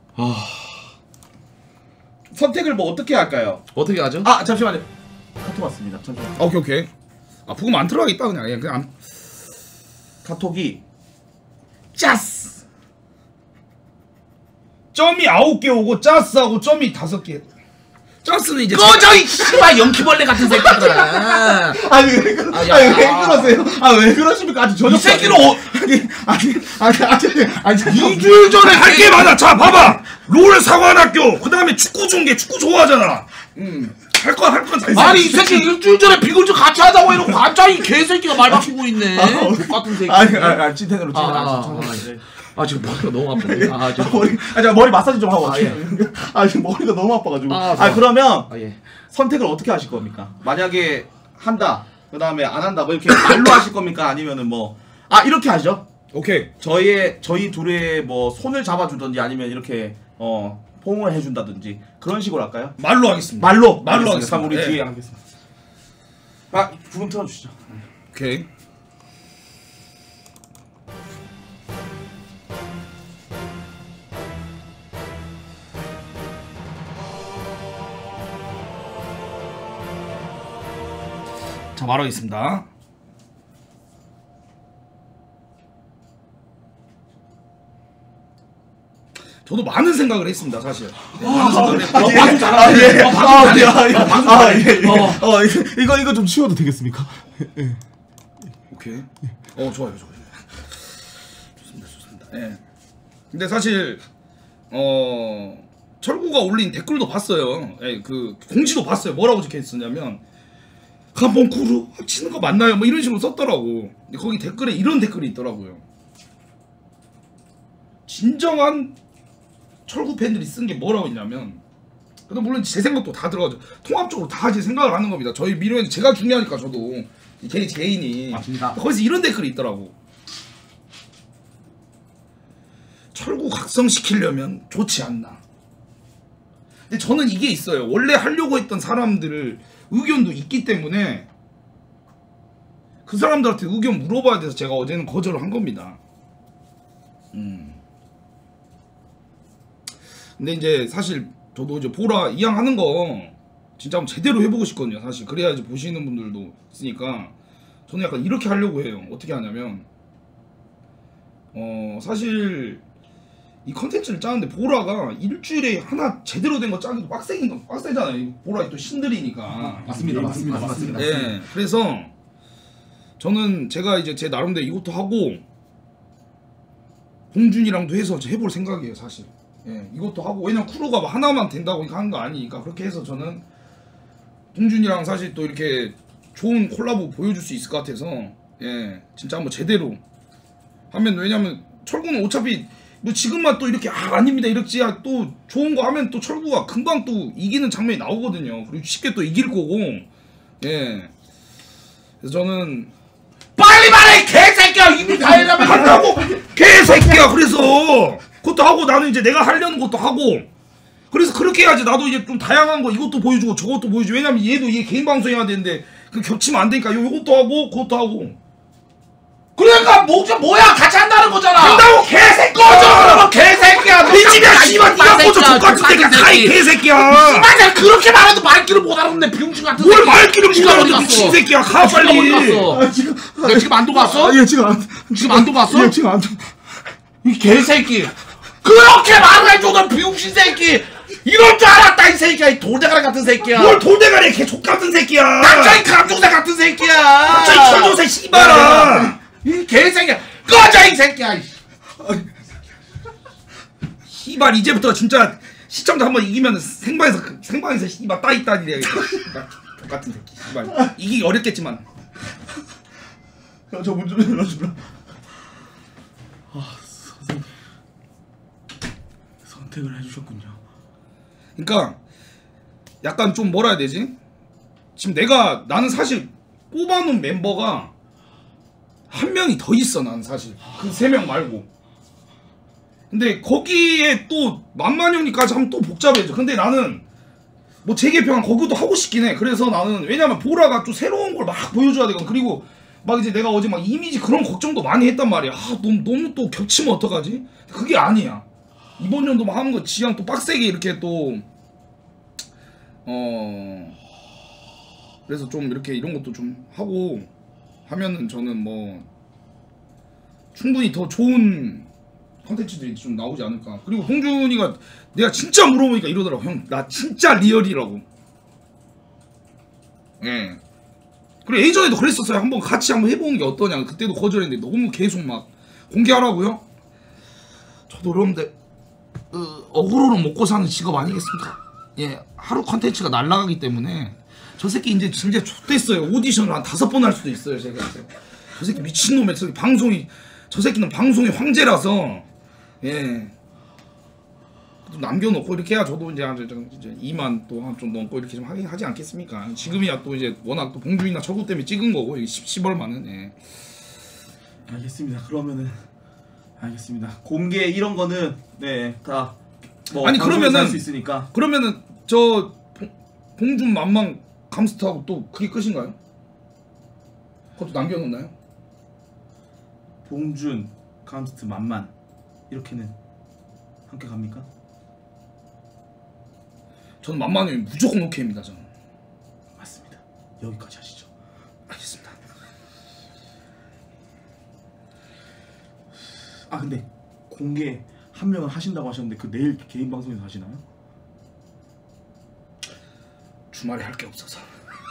선택을 뭐 어떻게 할까요? 어떻게 하죠? 아 잠시만요. 카톡 왔습니다. 잠시만. 아, 오케이 오케이. 아 부금 안 들어가겠다 그냥 그냥, 그냥 안... 카톡이 짜스. 점이 아홉 개 오고 짜스하고 점이 다섯 개. 짜스는 이제 꺼져, 이 씨발 연기벌레 같은 새끼들아. 아니 왜 그, 아, 야. 아니 왜 그러세요? 아 왜 그러십니까? 아주 저녁 이 새끼는 어, 아니 아니 아니 아니 아니 잠깐만. 일주일 전에 할 게 많아. 자 봐봐. 롤 사관학교. 그 다음에 축구 중계. 축구 좋아하잖아. 음. 할 거 할 건 다 있어. 아니 이 새끼 일주일 전에 비글즈 같이 하자고 해놓고 갑자기 이 개새끼가 말 바꾸고 있네. 똑같은 새끼. 아니 아니 아니 찐텐으로 찐. 아, 아, 아, 잠깐만. 아 지금 머리가 너무 아프네. 아, 저, 머리 아 제가 머리 마사지 좀 하고 아, 왔어요. 아 지금 머리가 너무 아파가지고. 아, 아, 좋아. 그러면 아, 예. 선택을 어떻게 하실 겁니까? 만약에 한다. 그 다음에 안 한다. 뭐 이렇게 말로 하실 겁니까? 아니면은 뭐 아 이렇게 하죠. 오케이. 저희의 저희 둘의 뭐 손을 잡아주든지 아니면 이렇게 어 포옹을 해준다든지 그런 식으로 할까요? 말로 하겠습니다. 말로 말로 알겠습니다. 하겠습니다. 우리 네. 뒤에 하겠습니다. 아 부금 틀어주시죠. 오케이. 자 말하겠습니다. 저도 많은 생각을 했습니다, 사실. 네, 많은 생각을 했고. 어, 방송 잘하네. 예. 어, 방송 아, 잘해. 예, 아, 예. 어, 방송 아, 잘해. 예, 예. 어. 어, 이거 이거 좀 치워도 되겠습니까? 오케이. 어 좋아요, 좋아요. 좋습니다, 좋습니다. 예. 근데 사실 어 철구가 올린 댓글도 봤어요. 예, 그 공지도 봤어요. 뭐라고 적혀 있었냐면 가본쿠루 합치는 거 맞나요? 뭐 이런 식으로 썼더라고. 근데 거기 댓글에 이런 댓글이 있더라고요. 진정한 철구 팬들이 쓴 게 뭐라고 했냐면, 근데 물론 제 생각도 다 들어가죠. 통합적으로 다 제 생각을 하는 겁니다. 저희 미로에는 제가 중요하니까 저도 개 개인이 맞습니다. 거기서 이런 댓글이 있더라고. 철구 각성시키려면 좋지 않나. 근데 저는 이게 있어요. 원래 하려고 했던 사람들을 의견도 있기 때문에 그 사람들한테 의견 물어봐야 돼서 제가 어제는 거절을 한 겁니다. 음. 근데 이제 사실 저도 이제 보라 이양하는 거 진짜 한번 제대로 해보고 싶거든요. 사실 그래야 이제 보시는 분들도 있으니까 저는 약간 이렇게 하려고 해요. 어떻게 하냐면 어 사실 이 컨텐츠를 짜는데 보라가 일주일에 하나 제대로 된 거 짜기도 빡세긴 거 빡세잖아요. 보라 또 신들이니까. 맞습니다, 맞습니다, 맞습니다. 예. 그래서 저는 제가 이제 제 나름대로 이것도 하고 봉준이랑도 해서 해볼 생각이에요, 사실. 예, 이것도 하고 왜냐면 쿠루가 뭐 하나만 된다고 하는 거 아니니까 그렇게 해서 저는 봉준이랑 사실 또 이렇게 좋은 콜라보 보여줄 수 있을 것 같아서 예, 진짜 한번 제대로 하면 왜냐면 철구는 어차피 뭐 지금만 또 이렇게 아 아닙니다 이렇지 아, 또 좋은 거 하면 또 철구가 금방 또 이기는 장면이 나오거든요. 그리고 쉽게 또 이길 거고 예. 그래서 저는 빨리 말해 개새끼야. 이미 다 해라면 한다고 개새끼야. 그래서 그것도 하고 나는 이제 내가 하려는 것도 하고 그래서 그렇게 해야지 나도 이제 좀 다양한 거 이것도 보여주고 저것도 보여주고 왜냐면 얘도 얘 개인 방송 해야 되는데 그 겹치면 안 되니까 요 요것도 하고 그것도 하고 그러니까 뭐죠 뭐야 같이 한다는 거잖아. 한다고 개새끼야. 꺼져 그러면 개새끼야. 네 집이야 씨발 니가 꺼져 족같은 새끼야 다이 개새끼야. 씨발 내가 그렇게 말해도 말귀를 못 알아듣네 병신 같은 뭘 새끼. 말귀를 못 지가 어디 알아듣어 갔어? 미친 새끼야. 가 지가 어디 빨리. 갔어? 아 지금 내가 지금 안도 갔어? 아, 예 지금 안 지금 안도 갔어? 예 지금 안 이 개새끼 그렇게 말을 해줘도 병신 새끼 이럴 줄 알았다 이 새끼야. 이 돌대가리 같은 새끼야. 뭘 돌대가리 개 족같은 새끼야. 갑자기 감정새 같은 새끼야. 갑자기 철조새 씨발아. 이 개새끼야. 꺼져 이 새끼야. 씨발 이제부터 진짜 시청자 한번 이기면 생방에서 생방에서 씨발 따이 따지래. 똑같은 새끼. 씨발 이기기 어렵겠지만. 저 문 좀 열어주라. 아 선생님 선택을 해주셨군요. 그러니까 약간 좀 뭐라 해야 되지? 지금 내가 나는 사실 뽑아놓은 멤버가 한 명이 더 있어. 난 사실 그 세 명 말고. 근데 거기에 또 만만 형님까지 하면 또 복잡해져. 근데 나는 뭐 재개편 거기도 하고 싶긴 해. 그래서 나는 왜냐면 보라가 또 새로운 걸 막 보여줘야 되거든. 그리고 막 이제 내가 어제 막 이미지 그런 걱정도 많이 했단 말이야. 아 너무 너무 또 겹치면 어떡하지? 그게 아니야. 이번 연도 막 하는 거 지향 또 빡세게 이렇게 또 어 그래서 좀 이렇게 이런 것도 좀 하고 하면은 저는 뭐 충분히 더 좋은 컨텐츠들이 좀 나오지 않을까. 그리고 홍준이가 내가 진짜 물어보니까 이러더라고. 형 나 진짜 리얼이라고. 예. 그리고 예전에도 그랬었어요. 한번 같이 한번 해보는 게 어떠냐. 그때도 거절했는데 너무 계속 막 공개하라고요? 저도 여러분들 어, 어그로로 먹고 사는 직업 아니겠습니까? 예, 하루 컨텐츠가 날아가기 때문에 저 새끼 이제 진짜 X됐어요. 오디션을 한 다섯 번 할 수도 있어요. 제가 저 새끼 미친놈의 저 새끼 방송이 저 새끼는 방송의 황제라서 예. 또 남겨놓고 이렇게 해야 저도 이제 이제 이만 또 좀 넘고 이렇게 좀 하긴 하지 않겠습니까? 지금이야 또 이제 워낙 또 봉준이나 철구 때문에 찍은 거고 이 십월만은 예. 알겠습니다. 그러면은 알겠습니다. 공개 이런 거는 네다 뭐 아니 그러면은 할 수 있으니까. 그러면은 저 봉, 봉준 만만 감스트하고 또 그게 끝인가요? 그것도 남겨놓나요? 봉준 감스트 만만 이렇게는 함께 갑니까? 저는 만만이 무조건 오케이입니다. 저는. 맞습니다. 여기까지 하시죠. 알겠습니다. 아 근데 공개 한 명은 하신다고 하셨는데 그 내일 개인 방송에서 하시나요? 주말에 할 게 없어서.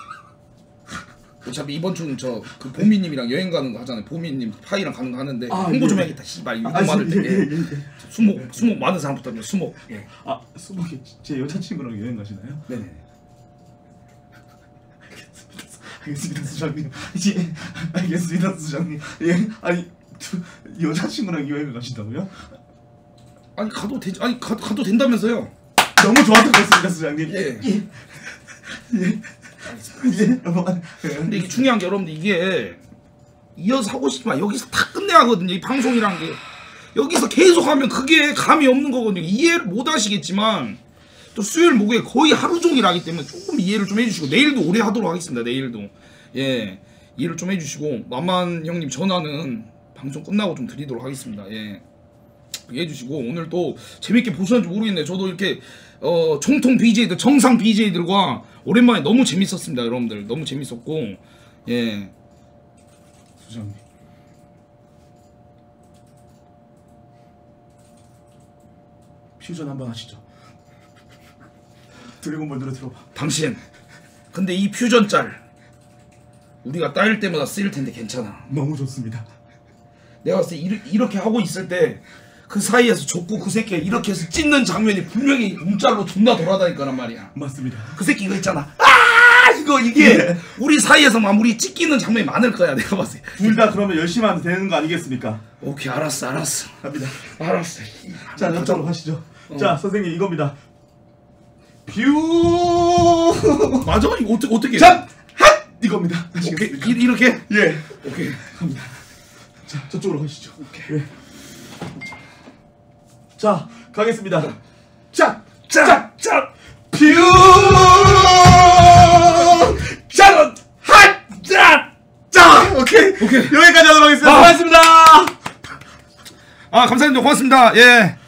어차피 이번 주는 저 그 보미님이랑 여행 가는 거 하잖아요. 보미님 파이랑 가는 거 하는데 아, 홍보 좀 예. 해야겠다. 씨발 이거 아, 많을 때. 예, 예, 예. 수목 수목 많은 사람부터 수목. 예. 아 수목이 제 여자친구랑 여행 가시나요? 네네. 알겠습니다 수장님. 이제 알겠습니다 수장님. 예 아니 두, 여자친구랑 여행을 가신다고요? 아니 가도 되지. 아니 가, 가도 된다면서요. 너무 좋았던 것 같습니다 수장님. 예. 예. 예. 예. 여러분. 근데 이게 중요한 게 여러분들 이게 이어서 하고 싶지만 여기서 다 끝내야 하거든요. 이 방송이란 게 여기서 계속 하면 그게 감이 없는 거거든요. 이해를 못 하시겠지만 또 수요일 목요일 거의 하루 종일 하기 때문에 조금 이해를 좀 해주시고 내일도 오래 하도록 하겠습니다. 내일도 예 이해를 좀 해주시고 만만 형님 전화는 방송 끝나고 좀 드리도록 하겠습니다. 예 해주시고 오늘 또 재밌게 보셨는지 모르겠네요. 저도 이렇게 어 정통 비제이들 정상 비제이들과 오랜만에 너무 재밌었습니다. 여러분들 너무 재밌었고 예 수장님. 퓨전 한번 하시죠. 드래곤볼 노래 들어봐. 당신 근데 이 퓨전 짤 우리가 따일 때마다 쓰일 텐데 괜찮아. 너무 좋습니다. 내가 봤을 때 이르, 이렇게 하고 있을 때 그 사이에서 족구 그 새끼가 이렇게 해서 찢는 장면이 분명히 문자로 존나 돌아다닐 거란 말이야. 맞습니다. 그 새끼 이거 있잖아. 아 이거 이게 네. 우리 사이에서만 우리 찢기는 장면이 많을 거야. 내가 봤을 때. 둘 다 그러면 열심히 하면 되는 거 아니겠습니까? 오케이 알았어 알았어 갑니다. 알았어. 자, 저쪽으로 가시죠. 어. 자, 선생님 이겁니다. 뷰. 맞아? 이거 어떻게 어떻게? 자, 핫 이겁니다. 오케이 아시겠습니까? 이, 이렇게? 예. 오케이. 갑니다. 자, 저쪽으로 가시죠. 오케이. 예. 자, 가겠습니다. 자, 자, 자, 뷰. 자, 핫, 자, 자. 오케이. 오케이. 여기까지 하도록 하겠습니다. 아. 고맙습니다. 아 감사합니다. 고맙습니다. 예.